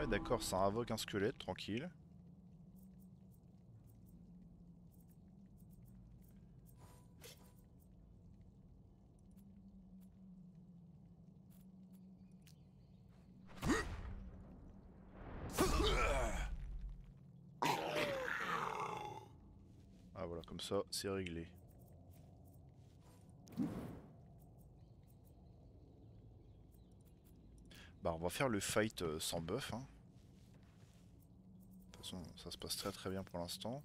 Ouais, d'accord, ça invoque un squelette, tranquille. Ah voilà, comme ça, c'est réglé. Bah on va faire le fight sans buff. Hein. De toute façon, ça se passe très très bien pour l'instant.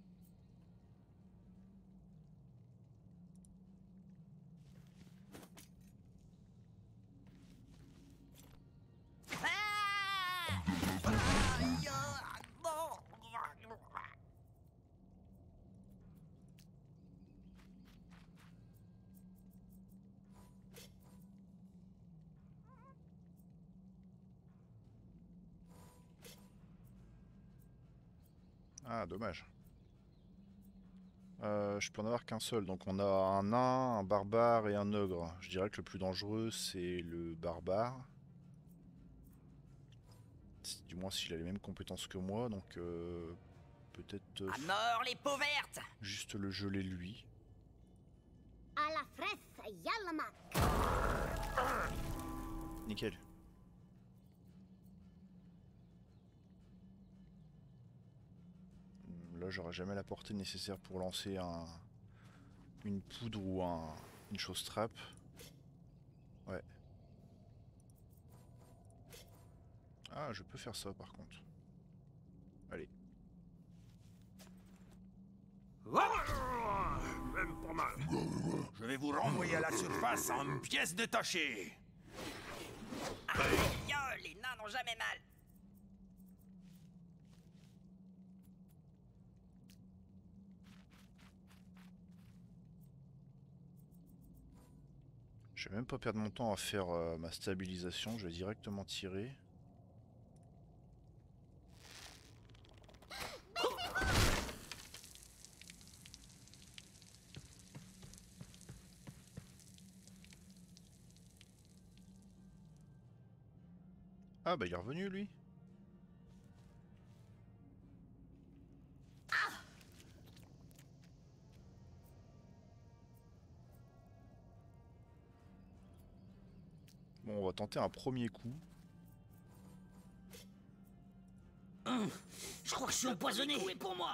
Ah, dommage. Je peux en avoir qu'un seul. Donc on a un nain, un barbare et un ogre. Je dirais que le plus dangereux, c'est le barbare. Du moins s'il a les mêmes compétences que moi. Donc peut-être... À mort les peaux vertes! Juste le geler lui. À la fraise, Yalmak. Nickel. Là, j'aurais jamais la portée nécessaire pour lancer une poudre ou une chose trap. Ouais. Ah, je peux faire ça par contre. Allez. Même pas mal. Je vais vous renvoyer à la surface en pièces détachées. Aïe, les nains n'ont jamais mal. Je vais même pas perdre mon temps à faire ma stabilisation, je vais directement tirer. Ah bah il est revenu lui. Bon, on va tenter un premier coup. Je crois que je suis empoisonné. Est pour moi.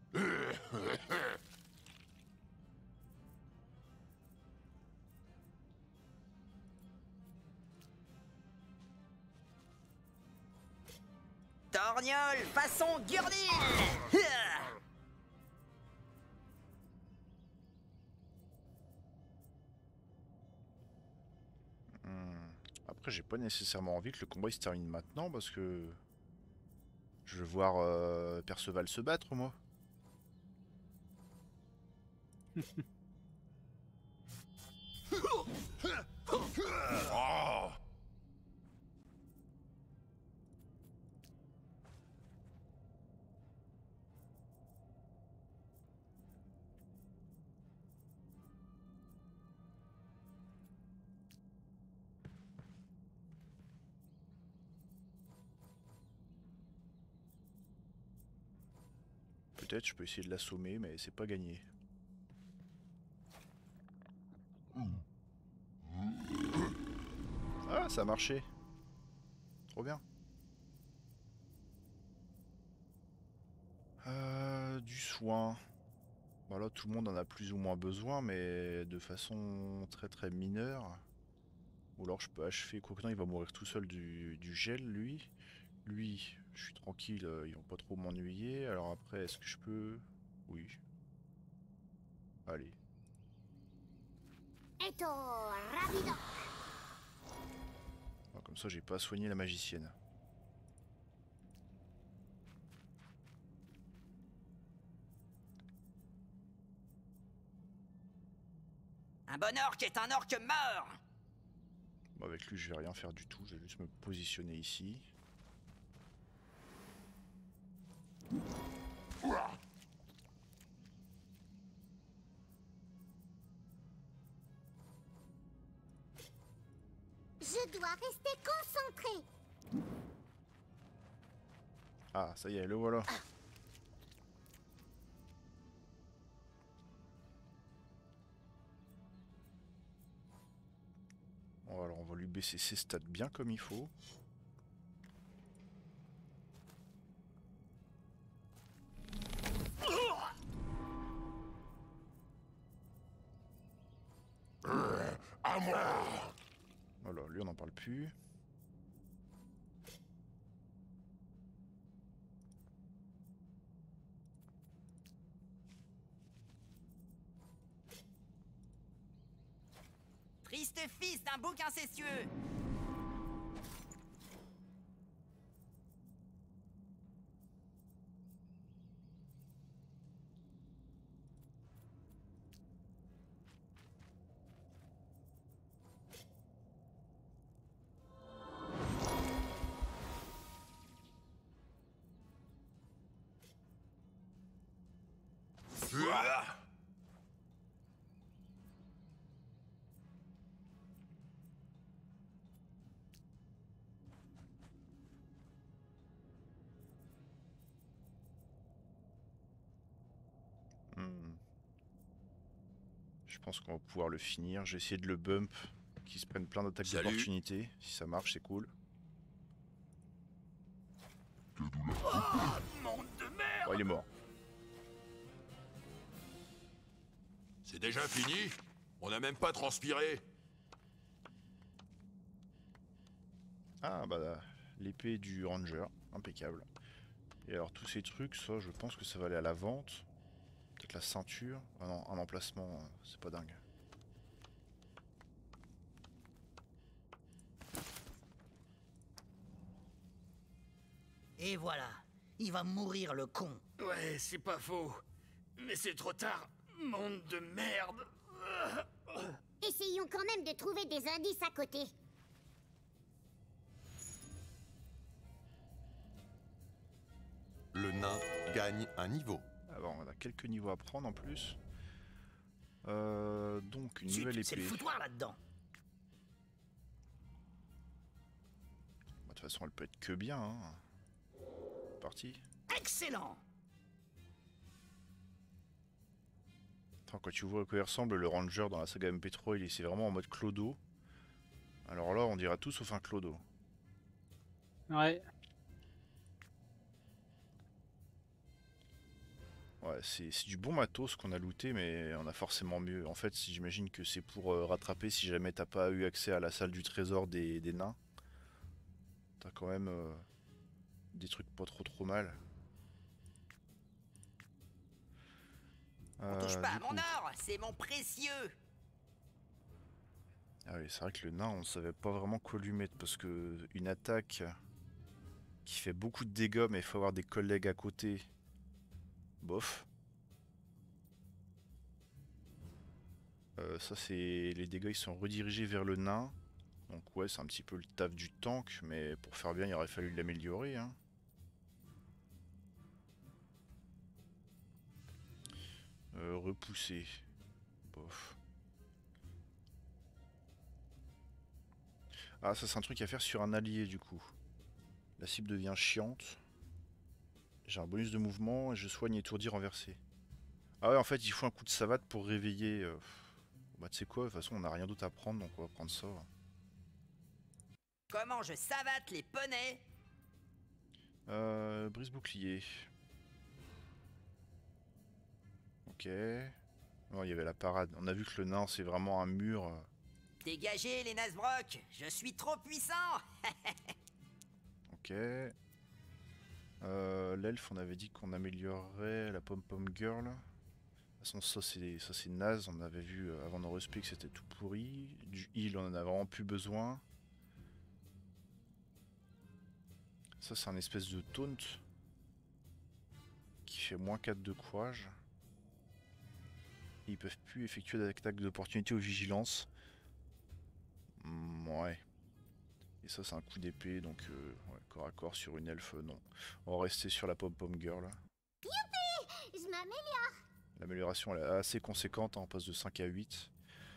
Torgnole façon Gurdil. Après, j'ai pas nécessairement envie que le combat il se termine maintenant parce que je veux voir Perceval se battre, moi. Oh. Peut-être je peux essayer de l'assommer, mais c'est pas gagné. Ah, ça a marché. Trop bien. Du soin. Bah là, tout le monde en a plus ou moins besoin, mais de façon très très mineure. Ou alors je peux achever. Quoique non, il va mourir tout seul du gel, lui. Lui, je suis tranquille, ils vont pas trop m'ennuyer. Alors après, est-ce que je peux... Oui. Allez. Eto rapido. Ah, comme ça, j'ai pas soigné la magicienne. Un bon orc est un orc mort. Bon, avec lui, je vais rien faire du tout. Je vais juste me positionner ici. Je dois rester concentré. Ah, ça y est, le voilà. Bon, alors on va lui baisser ses stats bien comme il faut. À moi. Voilà, lui on n'en parle plus. Triste fils d'un bouc incestueux. Je pense qu'on va pouvoir le finir. J'ai essayé de le bump, qu'il se prenne plein d'attaques d'opportunité. Si ça marche, c'est cool. Monde de merde! Oh, il est mort. C'est déjà fini? On n'a même pas transpiré. Ah bah l'épée du ranger, impeccable. Et alors tous ces trucs, ça je pense que ça va aller à la vente. Peut-être la ceinture. Ah non, un emplacement, c'est pas dingue. Et voilà, il va mourir le con. Ouais, c'est pas faux. Mais c'est trop tard. Monde de merde. Essayons quand même de trouver des indices à côté. Le nain gagne un niveau. Ah bon, on a quelques niveaux à prendre en plus. Donc une nouvelle C'est le épée. foutoir là-dedans. De toute façon elle peut être que bien. Hein. Parti. Excellent. Attends, quand tu vois à quoi il ressemble le ranger dans la saga MP3, c'est vraiment en mode clodo. Alors là on dira tout sauf un clodo. Ouais. Ouais, c'est du bon matos qu'on a looté, mais on a forcément mieux. En fait, j'imagine que c'est pour rattraper si jamais t'as pas eu accès à la salle du trésor des nains. T'as quand même des trucs pas trop mal. On touche pas à mon or, c'est mon précieux. Ah oui, c'est vrai que le nain, on savait pas vraiment quoi lui mettre, parce que une attaque qui fait beaucoup de dégâts, mais il faut avoir des collègues à côté. Bof. Ça c'est... Les dégâts ils sont redirigés vers le nain. Donc ouais c'est un petit peu le taf du tank. Mais pour faire bien il aurait fallu l'améliorer hein. Repousser. Bof. Ah ça c'est un truc à faire sur un allié du coup. La cible devient chiante. J'ai un bonus de mouvement et je soigne étourdi renversé. Ah ouais en fait il faut un coup de savate pour réveiller. Bah tu sais quoi, de toute façon on n'a rien d'autre à prendre donc on va prendre ça. Comment je savate les poneys? Brise bouclier. Ok. Non il y avait la parade. On a vu que le nain c'est vraiment un mur. Dégagez les Nazbrock, je suis trop puissant. Ok. L'elfe, on avait dit qu'on améliorerait la pom-pom girl. De toute façon, ça c'est naze. On avait vu avant nos respects que c'était tout pourri. Du heal, on en a vraiment plus besoin. Ça, c'est un espèce de taunt qui fait moins 4 de courage. Et ils peuvent plus effectuer d'attaque d'opportunité ou vigilance. Ouais. Et ça c'est un coup d'épée donc ouais, corps à corps sur une elfe non. On va rester sur la pom-pom girl. Youpi! Je m'améliore. L'amélioration elle est assez conséquente, hein, on passe de 5 à 8.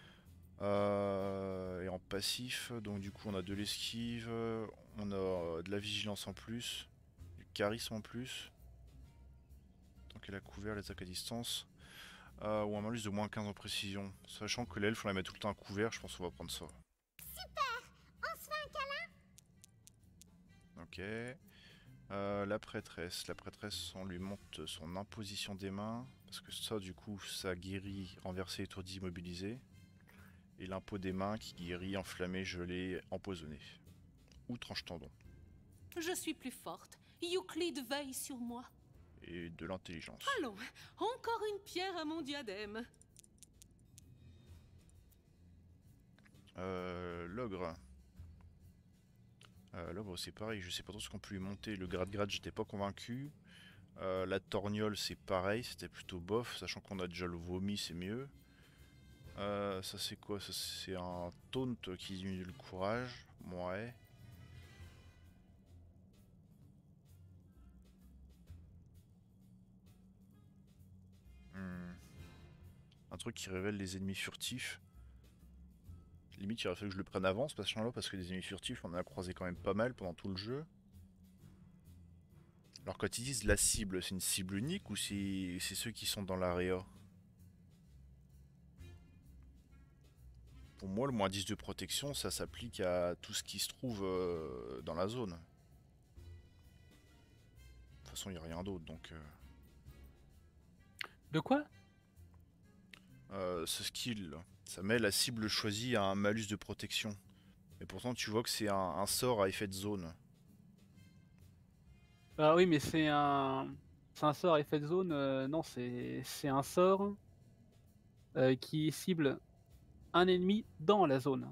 Et en passif, donc du coup on a de l'esquive, on a de la vigilance en plus, du charisme en plus. Tant qu'elle a couvert les attaques à distance. Ou un malus de moins 15 en précision. Sachant que l'elfe on la met tout le temps à couvert, je pense qu'on va prendre ça. Super! On se fait un câlin? Ok. La prêtresse, on lui monte son imposition des mains. Parce que ça du coup ça guérit, renversé, étourdi, immobilisé. Et l'impôt des mains qui guérit, enflammé, gelé, empoisonné. Ou tranche-tendon. Je suis plus forte. Euclide veille sur moi. Et de l'intelligence. Allons, encore une pierre à mon diadème. L'ogre. L'ogre c'est pareil, je sais pas trop ce qu'on peut lui monter. Le grade-grade j'étais pas convaincu. La torgnole c'est pareil, c'était plutôt bof, sachant qu'on a déjà le vomi c'est mieux. Ça c'est quoi? Ça c'est un taunt qui diminue le courage. Ouais. Un truc qui révèle les ennemis furtifs. Limite il aurait fallu que je le prenne avant ce patient-là parce que les ennemis furtifs on en a croisé quand même pas mal pendant tout le jeu. Alors quand ils disent la cible, c'est une cible unique ou c'est ceux qui sont dans l'area? Pour moi le moins 10 de protection ça s'applique à tout ce qui se trouve dans la zone. De toute façon il n'y a rien d'autre donc... De quoi? Ce skill là. Ça met la cible choisie à un malus de protection. Et pourtant tu vois que c'est un sort à effet de zone. Ah oui, mais c'est un sort à effet de zone. Non, c'est un sort qui cible un ennemi dans la zone.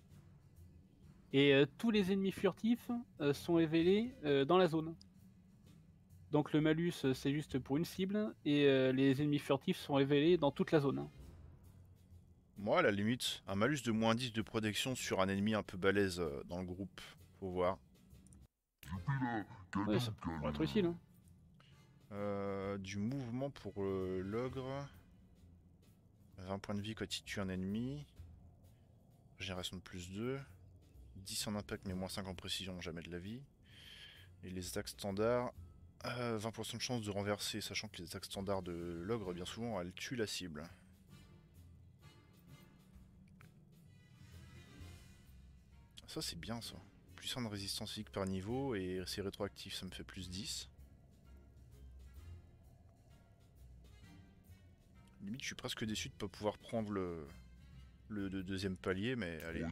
Et tous les ennemis furtifs sont révélés dans la zone. Donc le malus c'est juste pour une cible et les ennemis furtifs sont révélés dans toute la zone. Moi à la limite, un malus de moins 10 de protection sur un ennemi un peu balèze dans le groupe. Faut voir. Ouais, ça pourrait être utile. Hein. Du mouvement pour l'ogre. 20 points de vie quand il tue un ennemi. Régénération de plus 2. 10 en impact mais moins 5 en précision, jamais de la vie. Et les attaques standards, 20% de chance de renverser, sachant que les attaques standards de l'ogre, bien souvent, elles tuent la cible. Ça c'est bien ça. Plus 1 de résistance physique par niveau et c'est rétroactif, ça me fait plus 10. Limite je suis presque déçu de ne pas pouvoir prendre le deuxième palier, mais allez.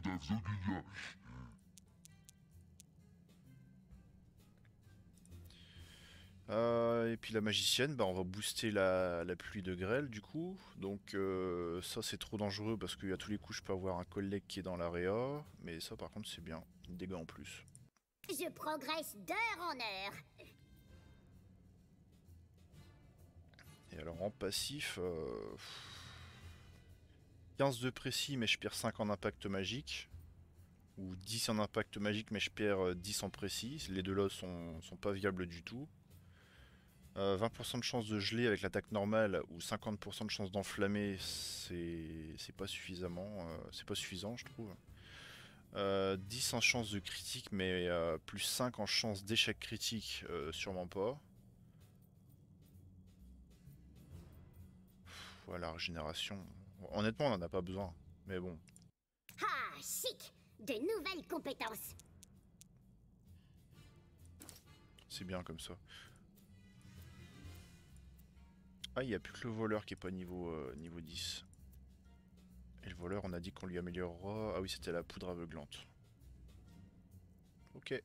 Et puis la magicienne, bah on va booster la pluie de grêle du coup. Donc ça c'est trop dangereux parce qu'à tous les coups je peux avoir un collègue qui est dans l'area. Mais ça par contre c'est bien, des dégâts en plus. Je progresse d'heure en heure. Et alors en passif, 15 de précis mais je perds 5 en impact magique. Ou 10 en impact magique mais je perds 10 en précis. Les deux là sont pas viables du tout. 20% de chance de geler avec l'attaque normale ou 50% de chance d'enflammer, c'est pas suffisamment, c'est pas suffisant je trouve. 10 en chance de critique mais plus 5 en chance d'échec critique, sûrement pas. Voilà, régénération. Honnêtement on en a pas besoin, mais bon. Ah, chic! De nouvelles compétences. C'est bien comme ça. Ah, il n'y a plus que le voleur qui est pas niveau 10. Et le voleur, on a dit qu'on lui améliorera... Ah oui, c'était la poudre aveuglante. Ok.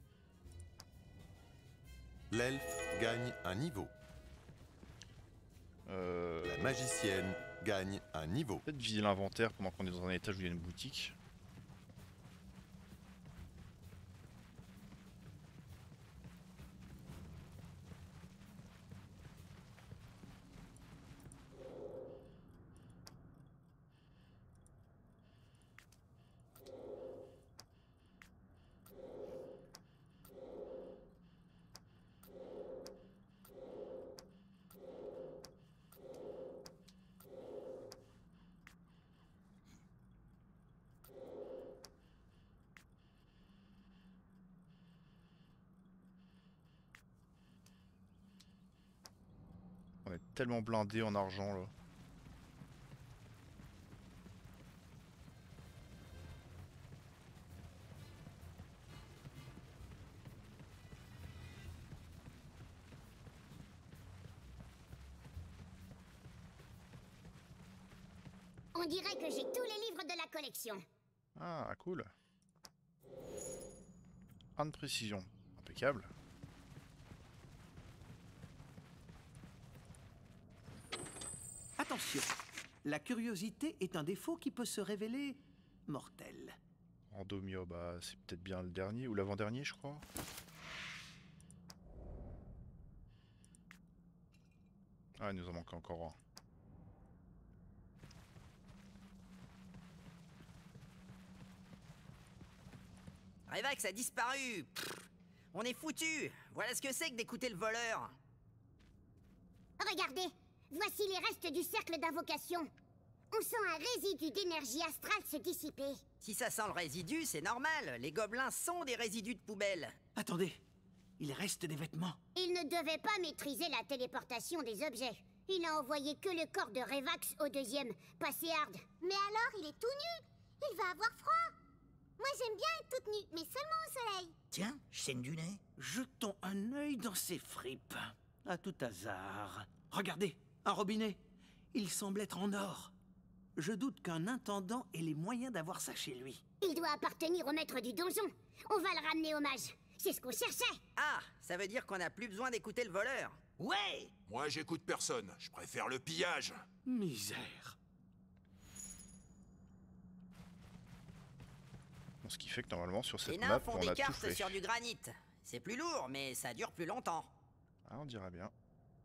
L'elfe gagne un niveau. La magicienne gagne un niveau. Peut-être vider l'inventaire pendant qu'on est dans un étage où il y a une boutique. est tellement blindé en argent là. On dirait que j'ai tous les livres de la collection. Ah, cool. 1 de précision. Impeccable. Attention, la curiosité est un défaut qui peut se révéler mortel. Randomio, bah c'est peut-être bien le dernier, ou l'avant-dernier je crois. Ah, il nous en manque encore un. Revax a disparu. Pff, on est foutu. Voilà ce que c'est que d'écouter le voleur. Regardez, voici les restes du cercle d'invocation. On sent un résidu d'énergie astrale se dissiper. Si ça sent le résidu, c'est normal. Les gobelins sont des résidus de poubelle. Attendez, il reste des vêtements. Il ne devait pas maîtriser la téléportation des objets. Il n'a envoyé que le corps de Revax au deuxième, passé hard. Mais alors, il est tout nu. Il va avoir froid. Moi, j'aime bien être toute nue, mais seulement au soleil. Tiens, je saigne du nez. Jetons un œil dans ces fripes. À tout hasard. Regardez, un robinet. Il semble être en or. Je doute qu'un intendant ait les moyens d'avoir ça chez lui. Il doit appartenir au maître du donjon. On va le ramener hommage. C'est ce qu'on cherchait. Ah, ça veut dire qu'on n'a plus besoin d'écouter le voleur. Ouais! Moi, j'écoute personne. Je préfère le pillage. Misère. Bon, ce qui fait que normalement sur cette Les map nains font on des a tout cartes fait. sur du granit. C'est plus lourd, mais ça dure plus longtemps. Ah, on dirait bien.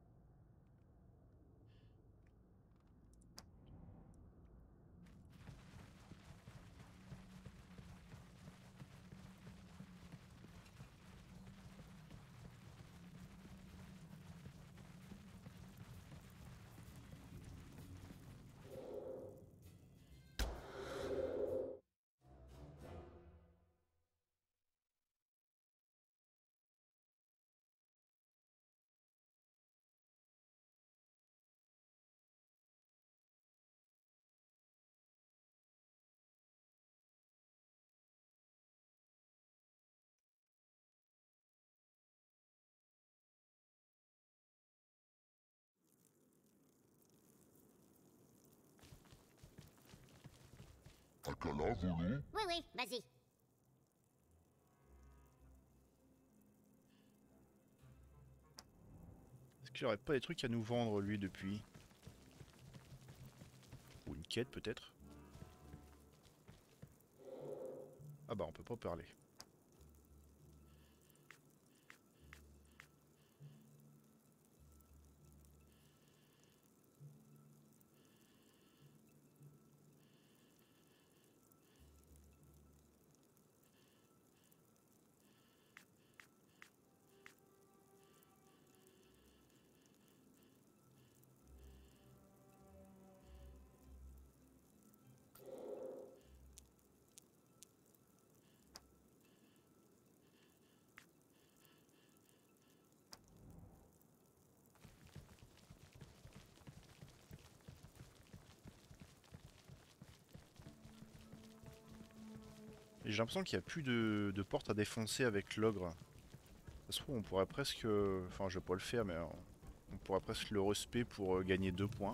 Akala, Volo? Oui, oui, vas-y. Est-ce qu'il aurait pas des trucs à nous vendre lui depuis? Ou une quête peut-être? Ah bah on peut pas parler. Et j'ai l'impression qu'il n'y a plus de porte à défoncer avec l'ogre. Ça se trouve on pourrait presque... Enfin je vais pas le faire mais on pourrait presque le respect pour gagner 2 points.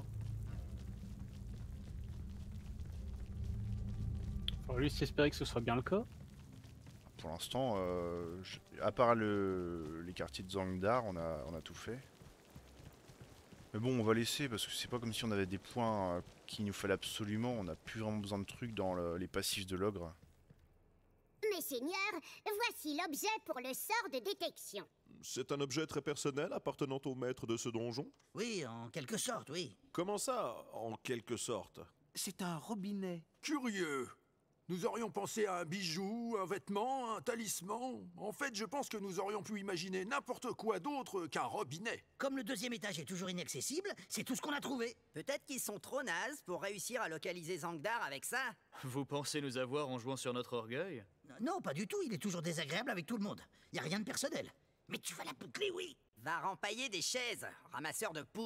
Faut juste espérer que ce soit bien le cas. Pour l'instant, à part les quartiers de Zangdar, on a tout fait. Mais bon, on va laisser parce que c'est pas comme si on avait des points qu'il nous fallait absolument. On n'a plus vraiment besoin de trucs dans les passifs de l'ogre. Mes seigneurs, voici l'objet pour le sort de détection. C'est un objet très personnel appartenant au maître de ce donjon? Oui, en quelque sorte, oui. Comment ça, en quelque sorte? C'est un robinet. Curieux. Nous aurions pensé à un bijou, un vêtement, un talisman. En fait, je pense que nous aurions pu imaginer n'importe quoi d'autre qu'un robinet. Comme le deuxième étage est toujours inaccessible, c'est tout ce qu'on a trouvé. Peut-être qu'ils sont trop nazes pour réussir à localiser Zangdar avec ça. Vous pensez nous avoir en jouant sur notre orgueil? Non, pas du tout, il est toujours désagréable avec tout le monde. Y a rien de personnel. Mais tu vas la boucler, oui. Va rempailler des chaises, ramasseur de poules.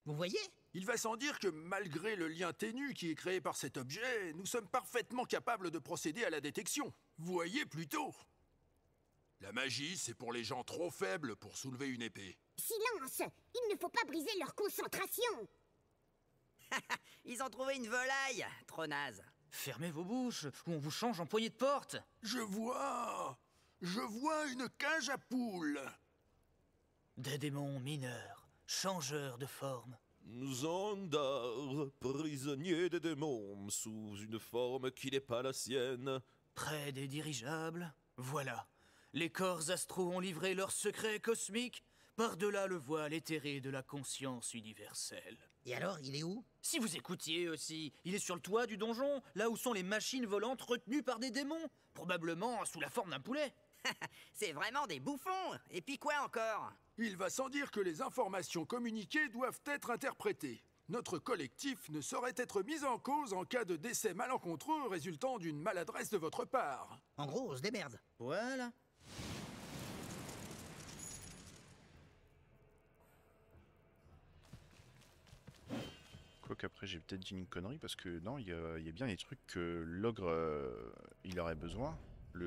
Vous voyez? Il va sans dire que malgré le lien ténu qui est créé par cet objet, nous sommes parfaitement capables de procéder à la détection. Voyez plutôt. La magie, c'est pour les gens trop faibles pour soulever une épée. Silence! Il ne faut pas briser leur concentration! Ils ont trouvé une volaille, trop naze. Fermez vos bouches, ou on vous change en poignée de porte. Je vois une cage à poules. Des démons mineurs, changeurs de forme. Zangdar, prisonnier des démons, sous une forme qui n'est pas la sienne. Près des dirigeables, voilà. Les corps astraux ont livré leurs secrets cosmiques par-delà le voile éthéré de la conscience universelle. Et alors, il est où? Si vous écoutiez aussi, il est sur le toit du donjon, là où sont les machines volantes retenues par des démons, probablement sous la forme d'un poulet. C'est vraiment des bouffons. Et puis quoi encore? Il va sans dire que les informations communiquées doivent être interprétées. Notre collectif ne saurait être mis en cause en cas de décès malencontreux résultant d'une maladresse de votre part. En gros, on se démerde. Voilà. Quoique après j'ai peut-être dit une connerie parce que non, il y a bien des trucs que l'ogre il aurait besoin.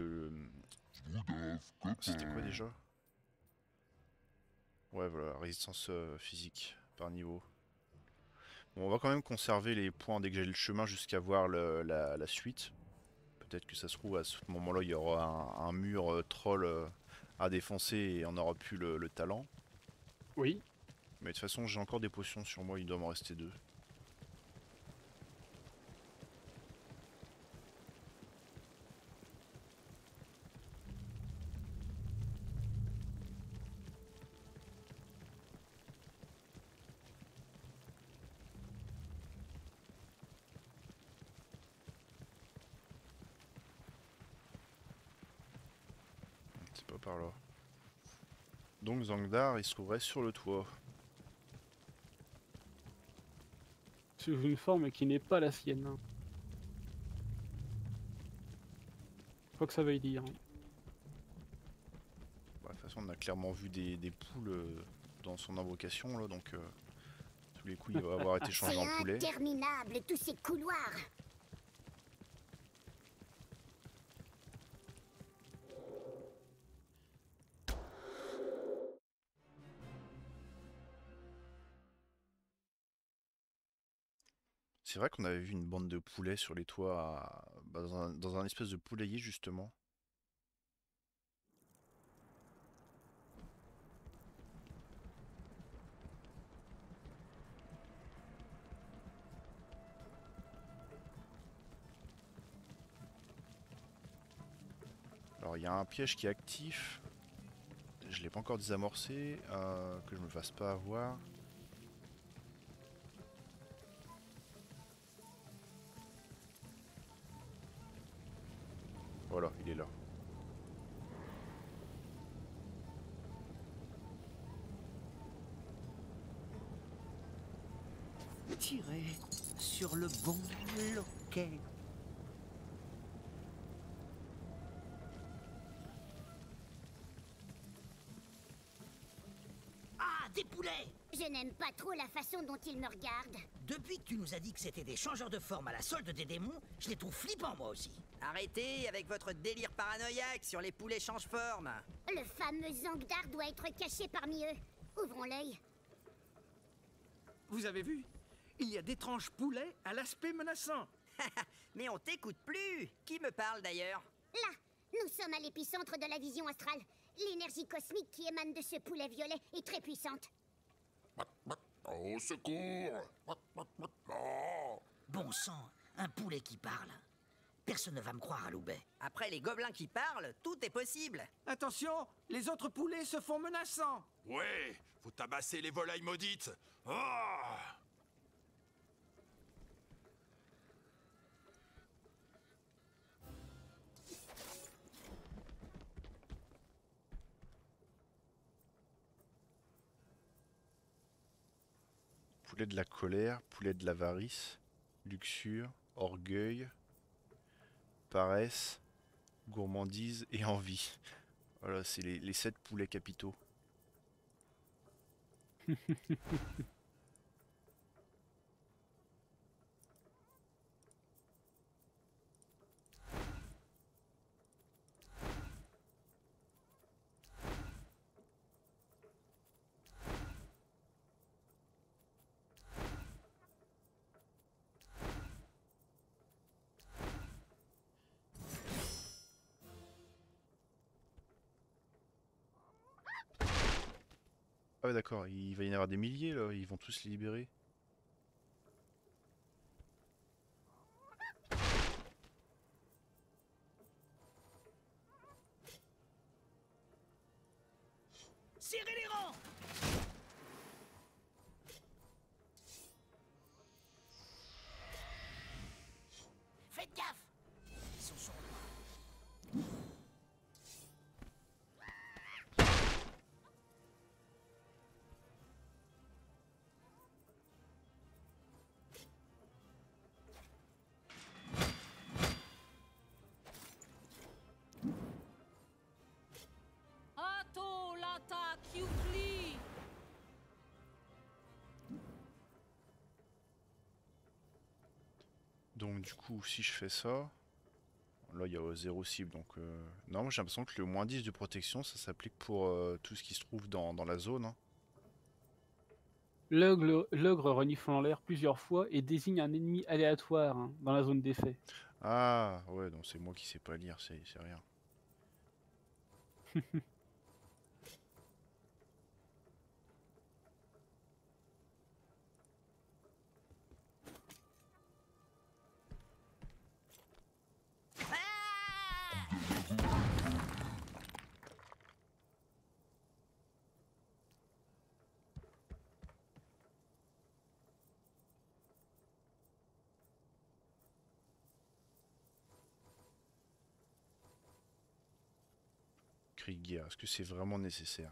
C'était quoi déjà? Ouais voilà, résistance physique par niveau. Bon, on va quand même conserver les points dès que j'ai le chemin jusqu'à voir la suite. Peut-être que ça se trouve à ce moment-là il y aura un mur troll à défoncer et on n'aura plus le talent. Oui. Mais de toute façon j'ai encore des potions sur moi, il doit m'en rester 2. Par là. Donc Zangdar il se trouverait sur le toit. Sous une forme qui n'est pas la sienne. Quoi que ça veuille dire. Bah, de toute façon on a clairement vu des poules dans son invocation là, donc tous les coups il va avoir été changé en poulet. C'est interminable tous ces couloirs. C'est vrai qu'on avait vu une bande de poulets sur les toits dans un espèce de poulailler justement. Alors il y a un piège qui est actif. Je l'ai pas encore désamorcé, que je me fasse pas avoir. Voilà, il est là. Tirez sur le bon loquet. Ah, des poulets! Je n'aime pas trop la façon dont ils me regardent. Depuis que tu nous as dit que c'était des changeurs de forme à la solde des démons, je les trouve flippants moi aussi. Arrêtez avec votre délire paranoïaque sur les poulets change-forme. Le fameux Zangdar doit être caché parmi eux. Ouvrons l'œil. Vous avez vu? Il y a d'étranges poulets à l'aspect menaçant. Mais on t'écoute plus. Qui me parle d'ailleurs? Là, nous sommes à l'épicentre de la vision astrale. L'énergie cosmique qui émane de ce poulet violet est très puissante. Au secours! Oh. Bon sang, un poulet qui parle. Personne ne va me croire à Loubet. Après les gobelins qui parlent, tout est possible. Attention, les autres poulets se font menaçants. Ouais, faut tabasser les volailles maudites. Ah! Poulet de la colère, poulet de l'avarice, luxure, orgueil, paresse, gourmandise et envie. Voilà, c'est les 7 poulets capitaux. Ah ouais, d'accord, il va y en avoir des milliers là, ils vont tous les libérer. Serrez les rangs! Faites gaffe! Ils sont sourds. Atto l'attaque, Yukli! Donc du coup, si je fais ça, là il y a zéro cible, donc non, moi j'ai l'impression que le moins 10 de protection, ça s'applique pour tout ce qui se trouve dans la zone. Hein. L'ogre renifle en l'air plusieurs fois et désigne un ennemi aléatoire hein, dans la zone d'effet. Ah, ouais, donc c'est moi qui sais pas lire, c'est rien. Cri de guerre, est-ce que c'est vraiment nécessaire?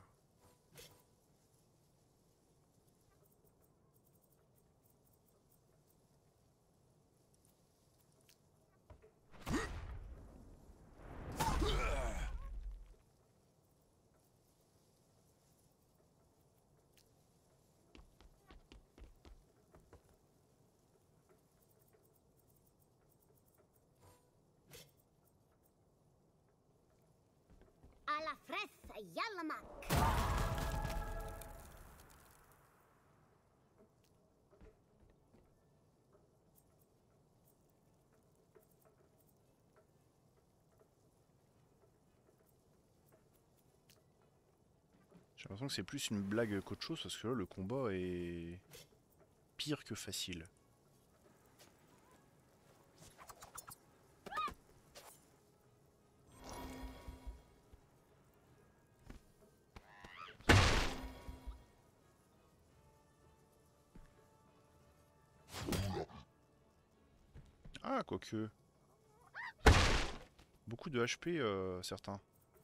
À la fraise, Yalamak. J'ai l'impression que c'est plus une blague qu'autre chose parce que là le combat est pire que facile. Ah, quoique. Beaucoup de HP, certains.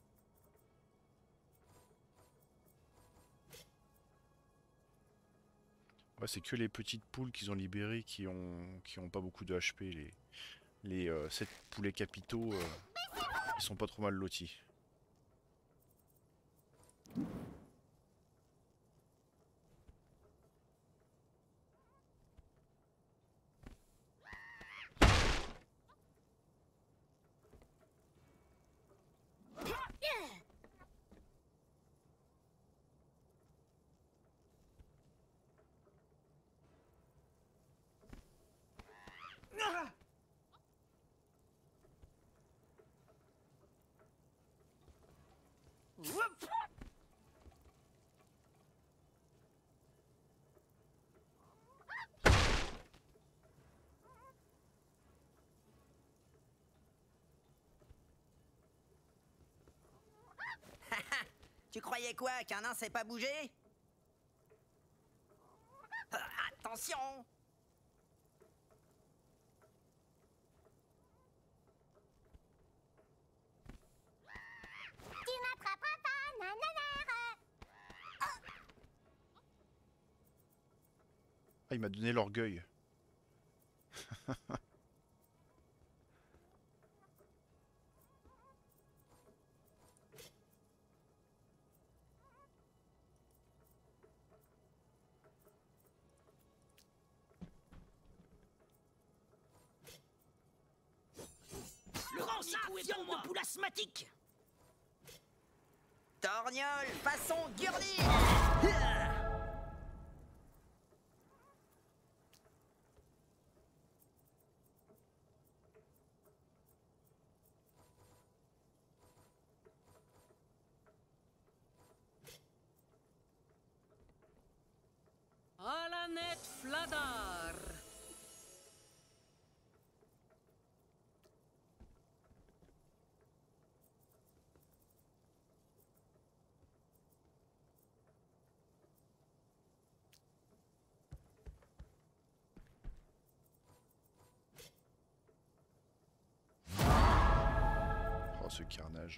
Ouais, c'est que les petites poules qu'ils ont libérées qui ont pas beaucoup de HP. Les 7 poulets capitaux, ils sont pas trop mal lotis. Tu croyais quoi, qu'un nain sait pas bouger? Attention! Tu m'attraperas pas, nanana. Ah, il m'a donné l'orgueil. Le grand ça, viande de poule asthmatique! Torgnole, façon Gurley! Fladar. Oh, ce carnage.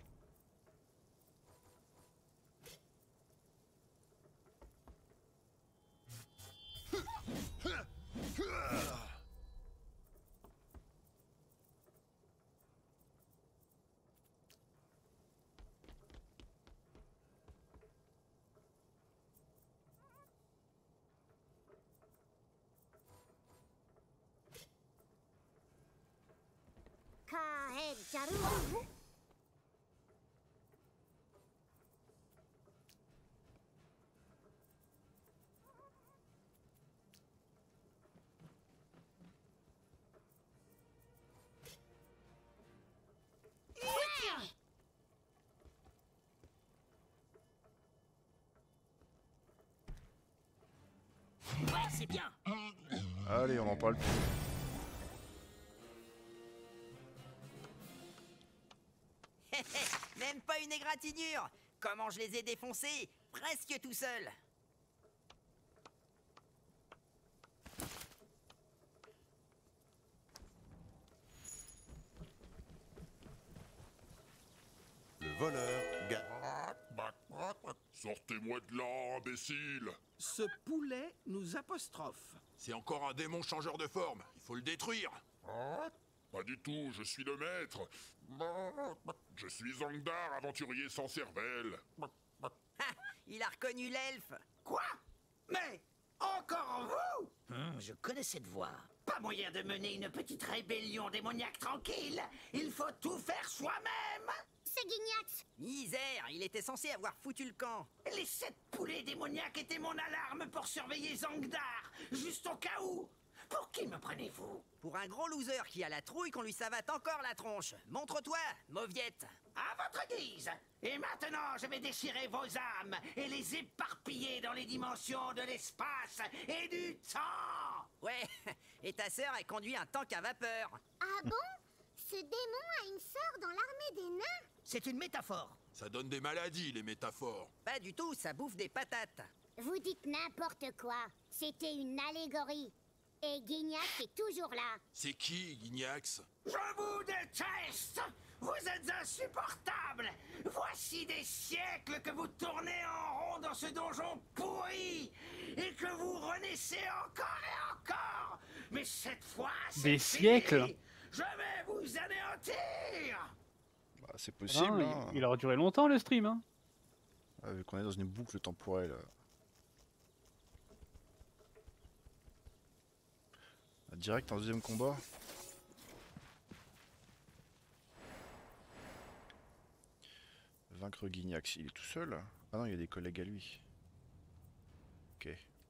Kaed Jaru. Ouais, c'est bien. Allez, on en parle plus. Même pas une égratignure. Comment je les ai défoncés, presque tout seul. Le voleur Sortez-moi de là, imbécile! Ce poulet nous apostrophe. C'est encore un démon changeur de forme. Il faut le détruire. Pas du tout, je suis le maître. Je suis Zangdar, aventurier sans cervelle. Il a reconnu l'elfe. Quoi? Mais encore vous? Je connais cette voix. Pas moyen de mener une petite rébellion démoniaque tranquille. Il faut tout faire soi-même. C'est Guignax. Misère, il était censé avoir foutu le camp. Les 7 poulets démoniaques étaient mon alarme pour surveiller Zangdar, juste au cas où. Pour qui me prenez-vous? Pour un gros loser qui a la trouille qu'on lui savate encore la tronche. Montre-toi, mauviette. À votre guise. Et maintenant, je vais déchirer vos âmes et les éparpiller dans les dimensions de l'espace et du temps. Ouais, et ta sœur, elle conduit un tank à vapeur. Ah bon? Ce démon a une sœur dans l'armée des nains? C'est une métaphore. Ça donne des maladies, les métaphores. Pas du tout, ça bouffe des patates. Vous dites n'importe quoi. C'était une allégorie. Et Guignac est toujours là. C'est qui, Guignax? Je vous déteste. Vous êtes insupportable. Voici des siècles que vous tournez en rond dans ce donjon pourri. Et que vous renaissez encore et encore. Mais cette fois, c'est Des fini. siècles? Je vais vous anéantir. Bah, c'est possible. hein. Il aurait duré longtemps le stream. Hein. Vu qu'on est dans une boucle temporelle. Direct en deuxième combat. Vaincre Guignax, il est tout seul? Ah non, il y a des collègues à lui. Ok.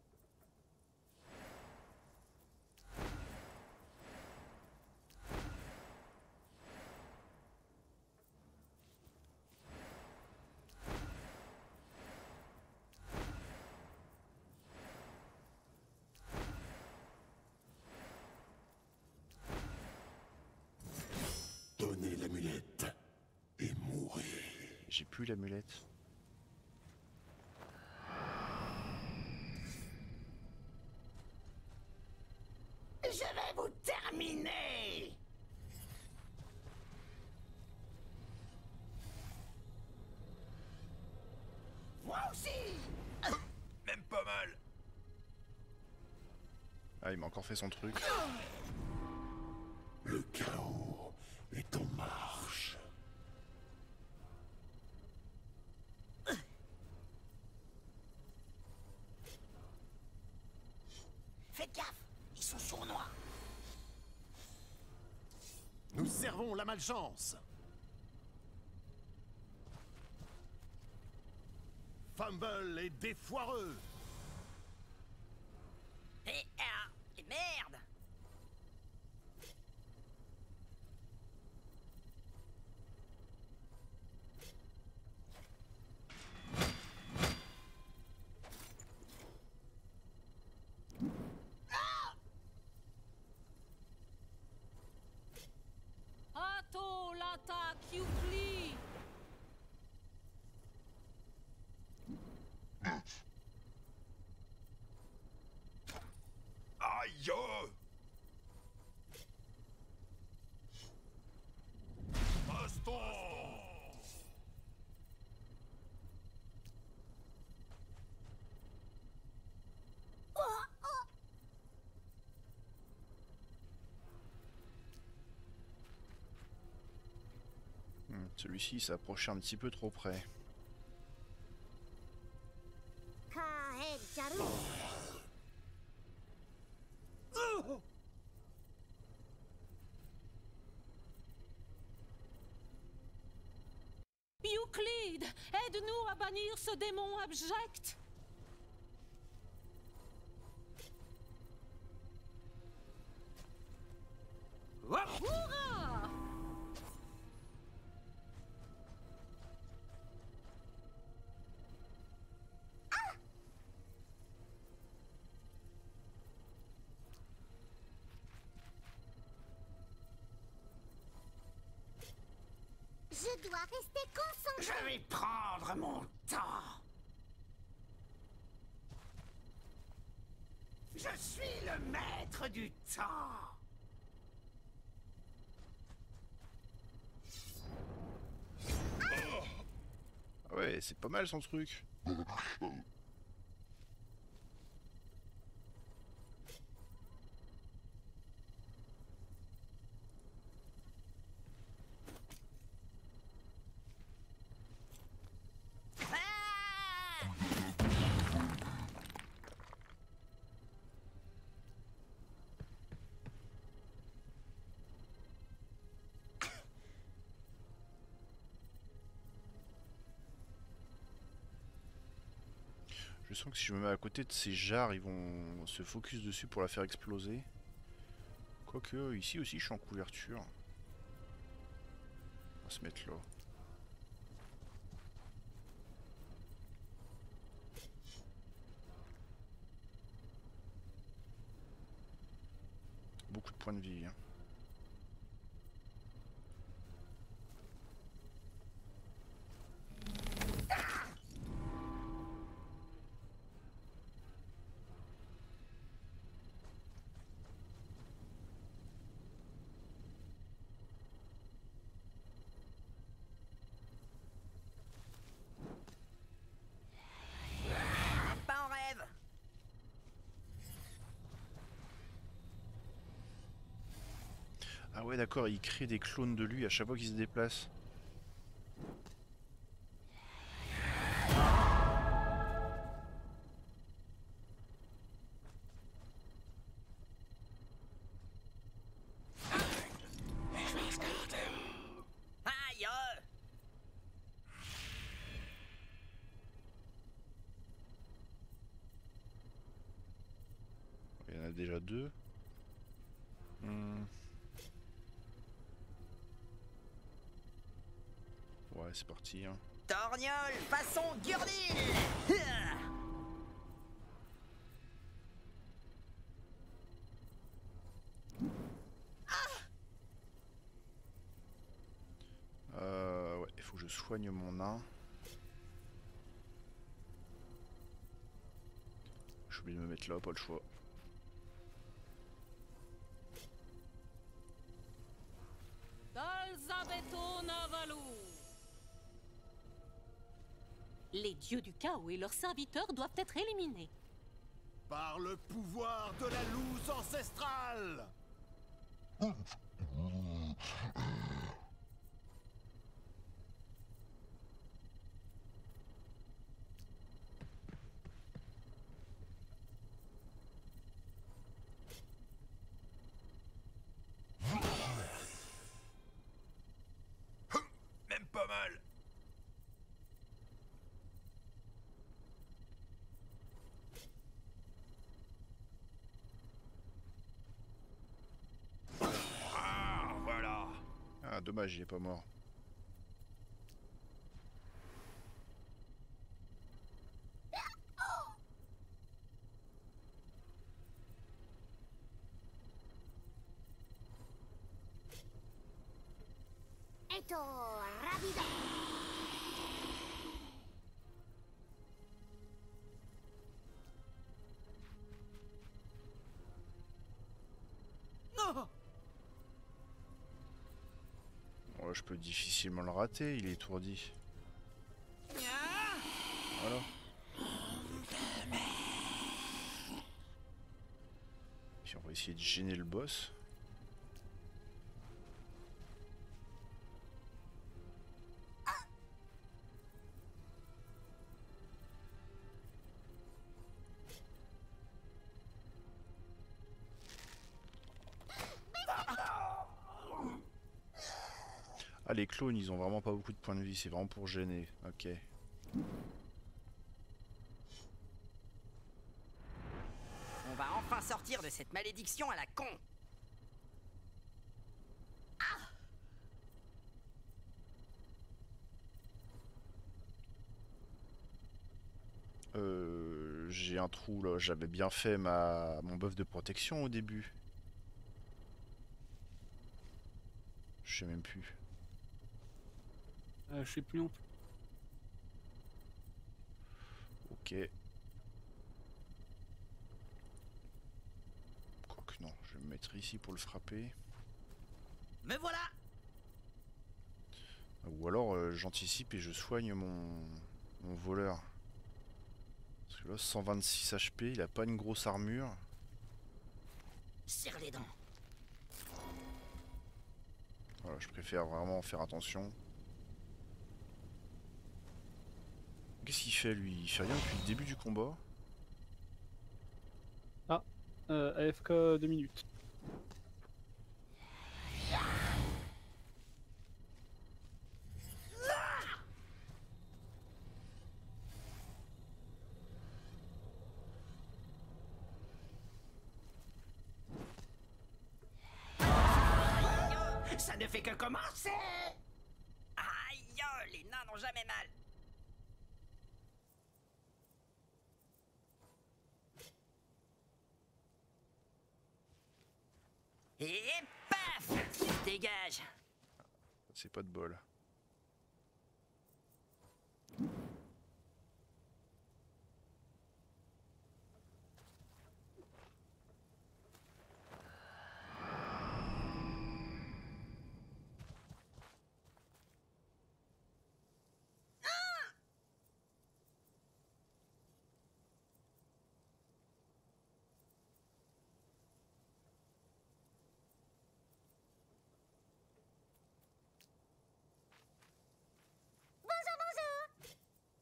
Donnez l'amulette et mourrez. J'ai plus l'amulette. Je vais vous terminer. Moi aussi. Même pas mal. Ah, il m'a encore fait son truc. Le chaos est en marche. Faites gaffe, ils sont sournois. Nous servons la malchance. Fumble et des foireux. Et merde. Celui-ci s'approchait un petit peu trop près. Euclide, aide-nous à bannir ce démon abject. Hurrah! Je dois rester concentré. Je vais prendre mon temps. Je suis le maître du temps. Ah ouais, c'est pas mal son truc. Je sens que si je me mets à côté de ces jarres, ils vont se focus dessus pour la faire exploser. Quoique, ici aussi, je suis en couverture. On va se mettre là. Beaucoup de points de vie. Hein. Pas en rêve. Ah ouais d'accord, il crée des clones de lui à chaque fois qu'il se déplace. Aïe! Il y en a déjà deux. Ouais, c'est parti. Hein. Torgnole façon Gurdil. Ouais, il faut que je soigne mon nain. J'ai oublié de me mettre là, pas le choix. Les dieux du chaos et leurs serviteurs doivent être éliminés. Par le pouvoir de la loose ancestrale. Même pas mal. Ah, voilà. Ah, dommage, il est pas mort. Esto, rápido. Non. Ouais, je peux difficilement le rater, il est étourdi. Voilà. Puis on va essayer de gêner le boss. les clones, ils ont vraiment pas beaucoup de points de vie, c'est vraiment pour gêner. Ok. On va enfin sortir de cette malédiction à la con. J'ai un trou là, j'avais bien fait mon buff de protection au début. Je sais même plus. Je sais plus non plus. Ok. Quoique non, je vais me mettre ici pour le frapper. Me voilà. Ou alors j'anticipe et je soigne mon voleur. Parce que là 126 HP, il a pas une grosse armure. Serre les dents. Voilà, je préfère vraiment faire attention. Qu'est-ce qu'il fait lui? Il fait rien depuis le début du combat. Ah, AFK 2 minutes. Ça ne fait que commencer. Aïe, les nains n'ont jamais mal. Et paf, dégage. C'est pas de bol. Bonjour, bonjour.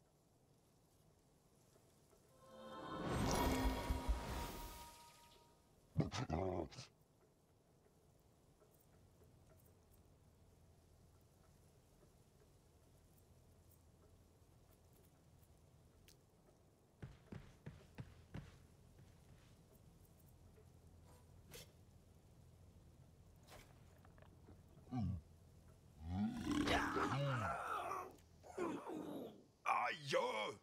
Aïe!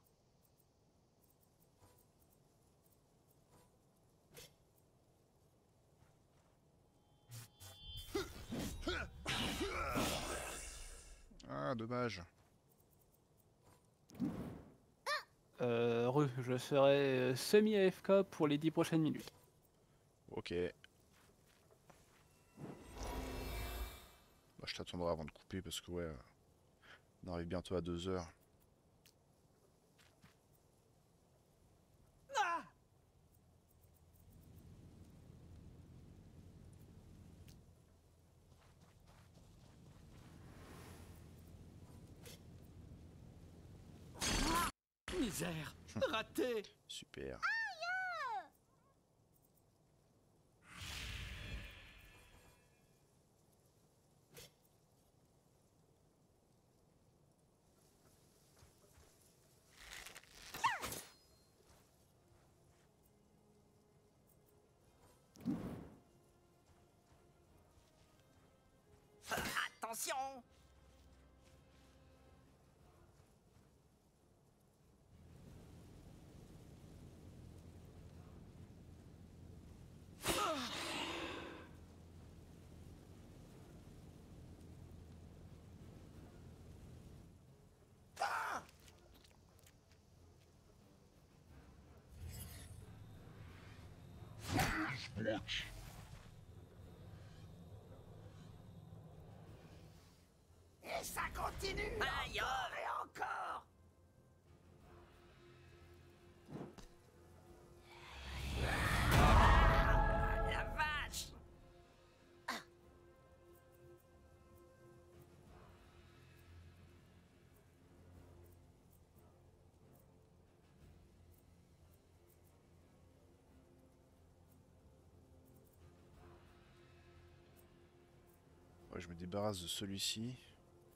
Ah, dommage. Je serai semi-AFK pour les 10 prochaines minutes. Ok. Bah, je t'attendrai avant de couper parce que ouais, on arrive bientôt à 2 heures. Misère, raté. Super. Attention. Et ça continue. Aïe, Encore et encore. la vache. Ouais, je me débarrasse de celui-ci.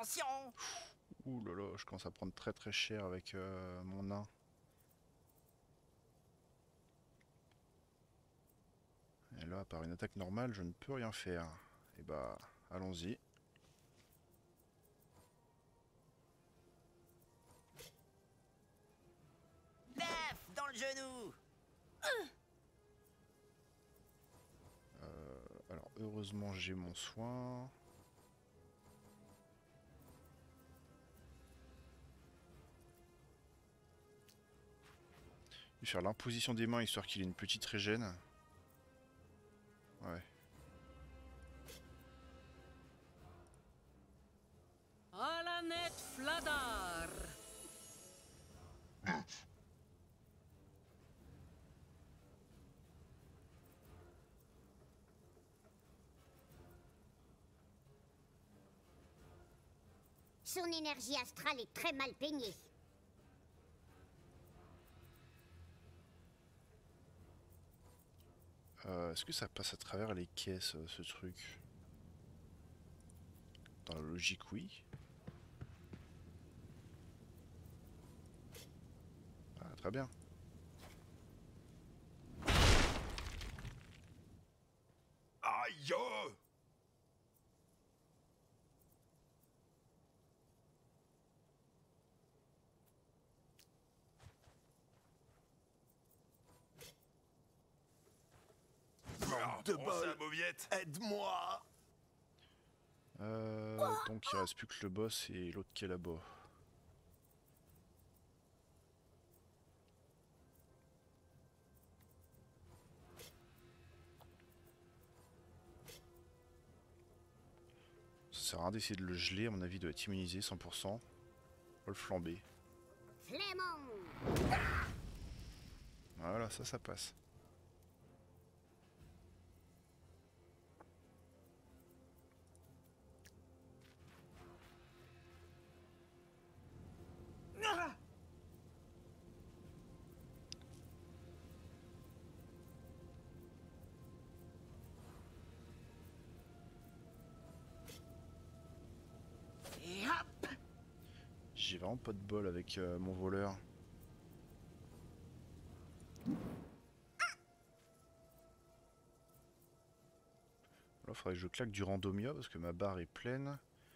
Attention! Ouh là là, je commence à prendre très très cher avec mon nain. Et là, par une attaque normale, je ne peux rien faire. Et bah, allons-y. Paf! Dans le genou! Alors, heureusement, j'ai mon soin. Je vais faire l'imposition des mains histoire qu'il ait une petite régène. Ouais. Alanet Fladar. Son énergie astrale est très mal peignée. Est-ce que ça passe à travers les caisses, ce truc? Dans la logique, oui. Ah, très bien. Aïe! De bol, aide-moi! Donc il reste plus que le boss et l'autre qui est là-bas. Ça sert à rien d'essayer de le geler, à mon avis il doit être immunisé 100%. On va le flamber. Flément! Voilà, ça passe. Et hop! J'ai vraiment pas de bol avec mon voleur. Là, faudrait que je claque du randomia parce que ma barre est pleine.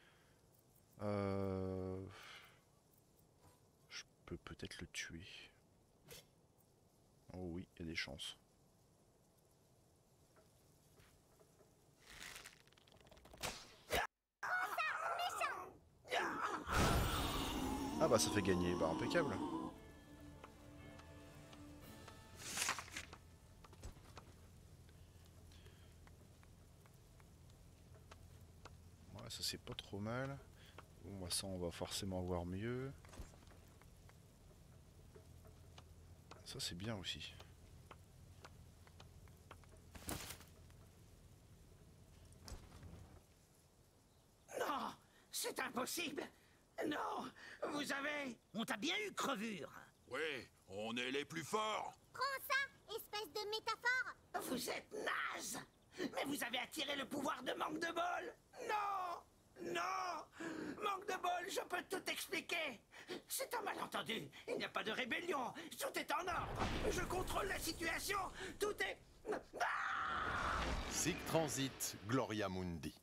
Je peux peut-être le tuer. Oh oui, il y a des chances. Ah bah ça fait gagner, bah impeccable. Ouais, ça c'est pas trop mal. Bon bah ça on va forcément avoir mieux. Ça c'est bien aussi. Non! C'est impossible! Non! Vous avez... On t'a bien eu, crevure! Oui, on est les plus forts! Prends ça, espèce de métaphore! Vous êtes naze! Mais vous avez attiré le pouvoir de manque de bol! Non! Non! Manque de bol, je peux tout expliquer! C'est un malentendu! Il n'y a pas de rébellion! Tout est en ordre! Je contrôle la situation! Tout est... Sic Transit Gloria Mundi.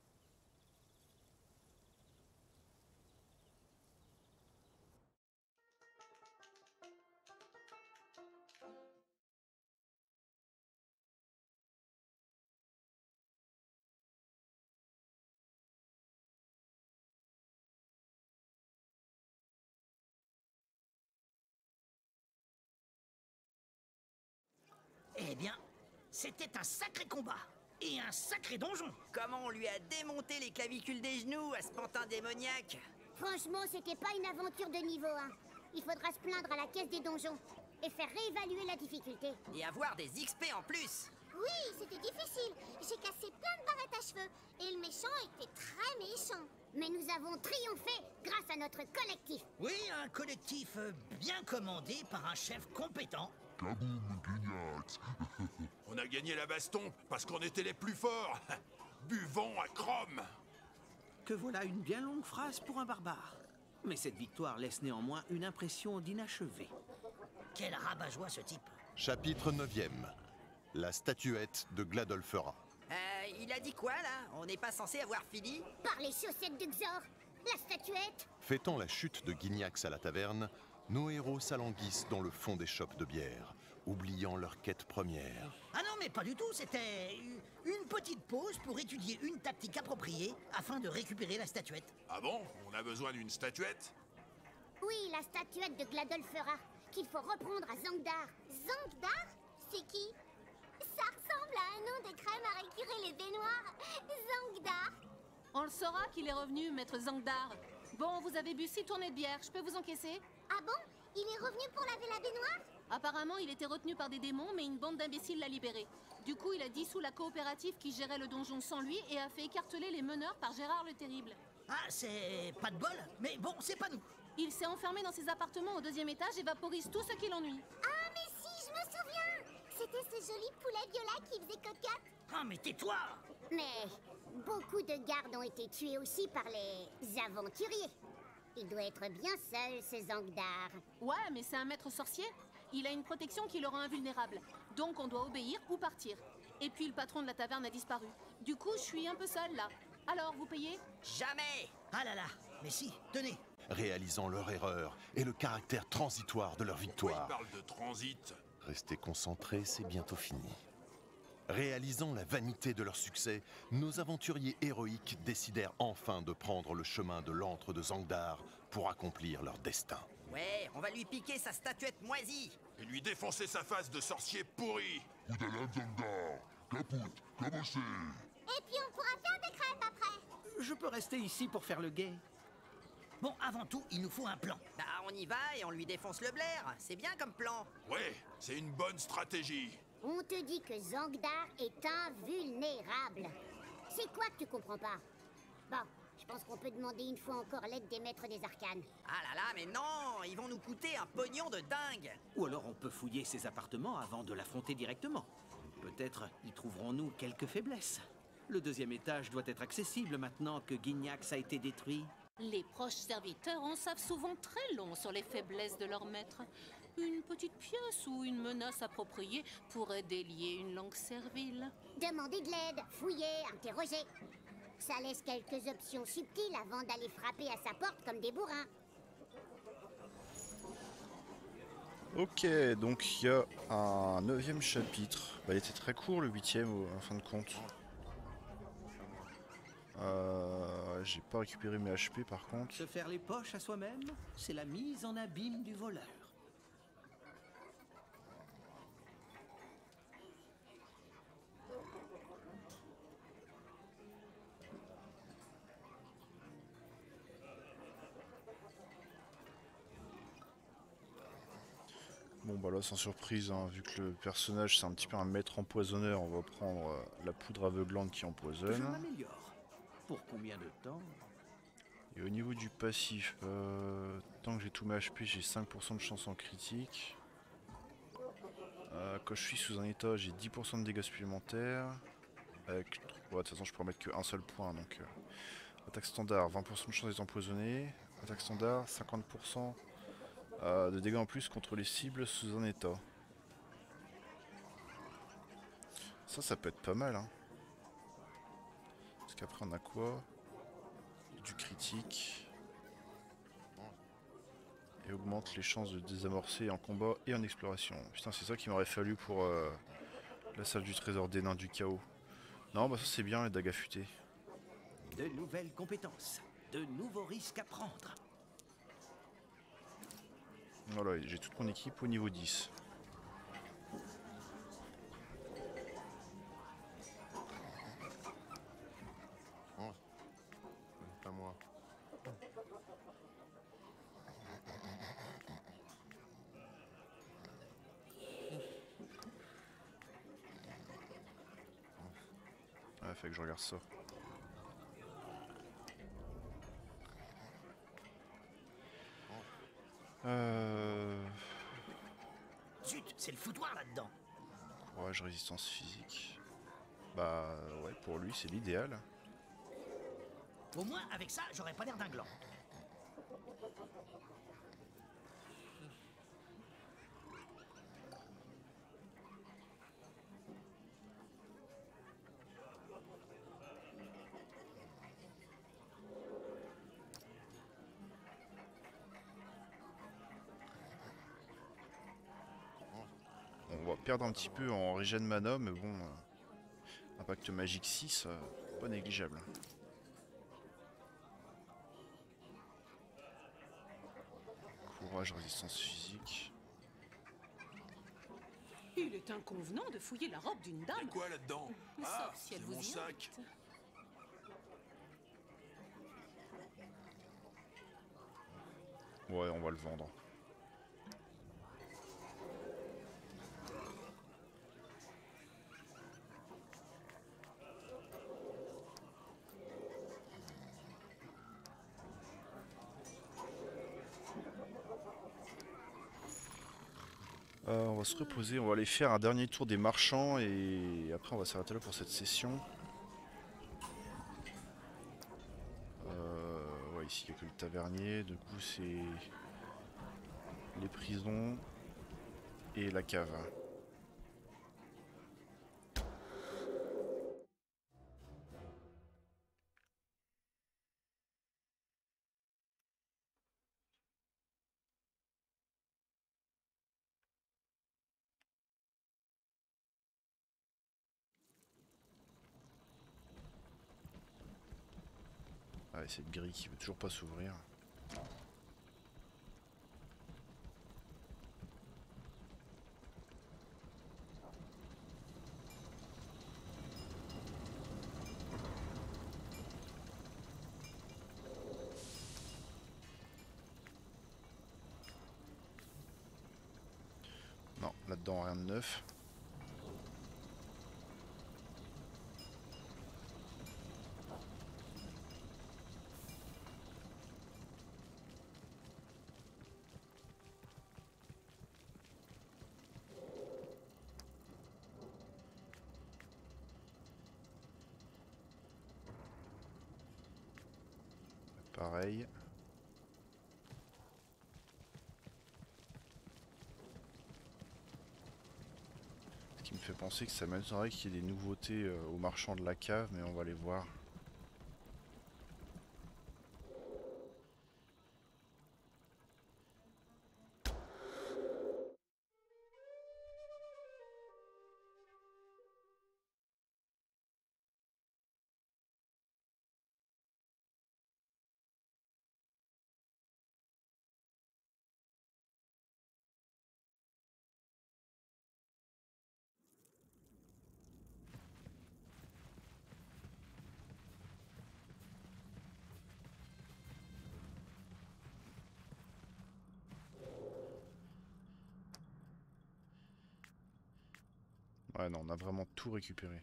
Eh bien, c'était un sacré combat et un sacré donjon. Comment on lui a démonté les clavicules des genoux à ce pantin démoniaque? Franchement, c'était pas une aventure de niveau 1. Il faudra se plaindre à la caisse des donjons et faire réévaluer la difficulté. Et avoir des XP en plus. Oui, c'était difficile. J'ai cassé plein de barrettes à cheveux. Et le méchant était très méchant. Mais nous avons triomphé grâce à notre collectif. Oui, un collectif bien commandé par un chef compétent. On a gagné la baston parce qu'on était les plus forts. Buvons à Chrome. que voilà une bien longue phrase pour un barbare. Mais cette victoire laisse néanmoins une impression d'inachevé. Quel rabat-joie ce type. Chapitre 9e. La statuette de Gladolfera. Il a dit quoi, là? On n'est pas censé avoir fini? Par les chaussettes de Xor, la statuette. Fêtant la chute de Guignax à la taverne, nos héros s'alanguissent dans le fond des chopes de bière, oubliant leur quête première. Ah non, mais pas du tout, c'était une petite pause pour étudier une tactique appropriée afin de récupérer la statuette. Ah bon? On a besoin d'une statuette? Oui, la statuette de Gladolfera, qu'il faut reprendre à Zangdar. Zangdar? C'est qui? Ça ressemble à un nom de crème à récurer les baignoires. Zangdar. On le saura qu'il est revenu, maître Zangdar. Bon, vous avez bu 6 tournées de bière, je peux vous encaisser? Ah bon? Il est revenu pour laver la baignoire? Apparemment, il était retenu par des démons, mais une bande d'imbéciles l'a libéré. Du coup, il a dissous la coopérative qui gérait le donjon sans lui et a fait écarteler les meneurs par Gérard le Terrible. Ah, c'est pas de bol, mais bon, c'est pas nous. Il s'est enfermé dans ses appartements au 2e étage et vaporise tout ce qui l'ennuie. Ah, mais si, je me souviens! C'était ce joli poulet violet qui faisait cocotte. Ah, mais tais-toi! Mais beaucoup de gardes ont été tués aussi par les aventuriers. Il doit être bien seul, ce Zangdar. Ouais, mais c'est un maître sorcier. Il a une protection qui le rend invulnérable. Donc on doit obéir ou partir. Et puis le patron de la taverne a disparu. Du coup, je suis un peu seule là. Alors, vous payez? Jamais! Ah là là, mais si, tenez. Réalisant leur erreur et le caractère transitoire de leur victoire. Pourquoi il parle de transit? Restez concentrés, c'est bientôt fini. Réalisant la vanité de leur succès, nos aventuriers héroïques décidèrent enfin de prendre le chemin de l'antre de Zangdar pour accomplir leur destin. Ouais, on va lui piquer sa statuette moisie. Et lui défoncer sa face de sorcier pourri. Et puis on pourra faire des crêpes après. Je peux rester ici pour faire le guet. Bon, avant tout, il nous faut un plan. Bah, on y va et on lui défonce le blaire. C'est bien comme plan. Ouais, c'est une bonne stratégie. On te dit que Zangdar est invulnérable. C'est quoi que tu comprends pas? Bon, je pense qu'on peut demander une fois encore l'aide des maîtres des arcanes. Ah là là, mais non, ils vont nous coûter un pognon de dingue. Ou alors on peut fouiller ses appartements avant de l'affronter directement. Peut-être y trouverons-nous quelques faiblesses. Le 2e étage doit être accessible maintenant que Guignax a été détruit. Les proches serviteurs en savent souvent très long sur les faiblesses de leur maître. Une petite pièce ou une menace appropriée pourrait délier une langue servile. Demandez de l'aide, fouiller, interroger. Ça laisse quelques options subtiles avant d'aller frapper à sa porte comme des bourrins. Ok, donc il y a un 9e chapitre. Bah, il était très court, le 8e en fin de compte. J'ai pas récupéré mes HP par contre. Se faire les poches à soi-même, c'est la mise en abîme du voleur. Bon bah là sans surprise, hein, vu que le personnage c'est un petit peu un maître empoisonneur, on va prendre la poudre aveuglante qui Je empoisonne. m'améliore. Pour combien de temps? Et au niveau du passif, tant que j'ai tout mes HP, j'ai 5% de chance en critique. Quand je suis sous un état, j'ai 10% de dégâts supplémentaires. Avec... ouais, de toute façon je peux remettre qu'un seul point, donc... attaque standard, 20% de chance d'être empoisonné. Attaque standard, 50% de dégâts en plus contre les cibles sous un état. Ça peut être pas mal, hein. Parce qu'après on a quoi? Du critique. Et augmente les chances de désamorcer en combat et en exploration. Putain, c'est ça qu'il m'aurait fallu pour la salle du trésor des nains du chaos. Non, bah ça c'est bien les dagues affûtées. De nouvelles compétences, de nouveaux risques à prendre. Voilà, j'ai toute mon équipe au niveau 10. Oh, pas moi. Ouais, fait que je regarde ça. Zut, c'est le foutoir là-dedans. Courage, résistance physique. Bah ouais, pour lui c'est l'idéal. Au moins, avec ça, j'aurais pas l'air d'un gland. On va perdre un petit peu en régène mana, mais bon, impact magique 6, pas négligeable. Courage, résistance physique. Il est inconvenant de fouiller la robe d'une dame. Quoi là-dedans? Sauf Ah, si elle c'est vous mon y sac. invite. Ouais, on va le vendre. On va se reposer, on va aller faire un dernier tour des marchands et après on va s'arrêter là pour cette session. Ouais, ici il n'y a que le tavernier, du coup c'est les prisons et la cave. Ah, et cette grille qui veut toujours pas s'ouvrir. Non, là-dedans rien de neuf. Pareil. Ce qui me fait penser que ça m'étonnerait qu'il y ait des nouveautés aux marchands de la cave, mais on va les voir. Ouais, non, on a vraiment tout récupéré.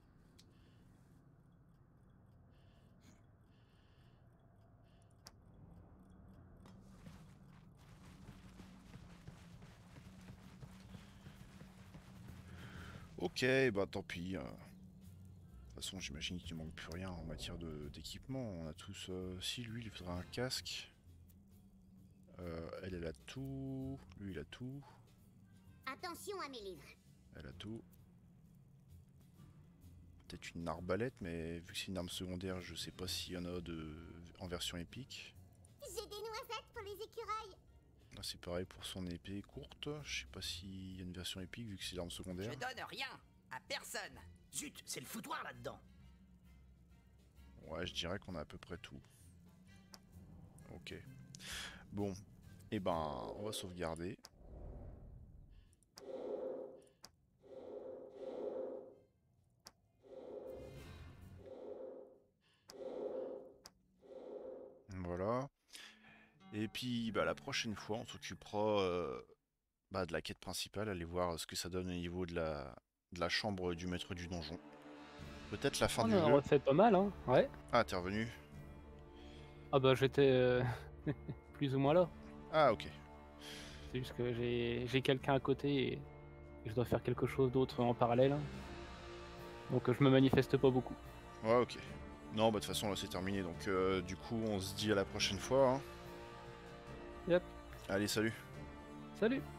Ok, bah tant pis. De toute façon, j'imagine qu'il ne manque plus rien en matière d'équipement. On a tous... si, lui, il faudra un casque. Elle a tout. Lui, il a tout. Attention à mes livres. Elle a tout. Peut-être une arbalète, mais vu que c'est une arme secondaire, je sais pas s'il y en a en version épique. J'ai des noisettes pour les écureuils. Là, c'est pareil pour son épée courte. Je sais pas s'il y a une version épique vu que c'est l'arme secondaire. Je donne rien à personne. Zut, c'est le foutoir là-dedans. Ouais, je dirais qu'on a à peu près tout. Ok. Bon. Et ben, on va sauvegarder. Voilà. Et puis bah, la prochaine fois, on s'occupera de la quête principale, aller voir ce que ça donne au niveau de la chambre du maître du donjon. Peut-être la fin du jeu. On a refait pas mal, hein. Ouais. Ah, t'es revenu? Ah bah j'étais plus ou moins là. Ah, ok. C'est juste que j'ai quelqu'un à côté et je dois faire quelque chose d'autre en parallèle. Donc je me manifeste pas beaucoup. Ouais, ok. Non, bah de toute façon, là c'est terminé. Donc, du coup, on se dit à la prochaine fois. Hein. Yep. Allez, salut. Salut.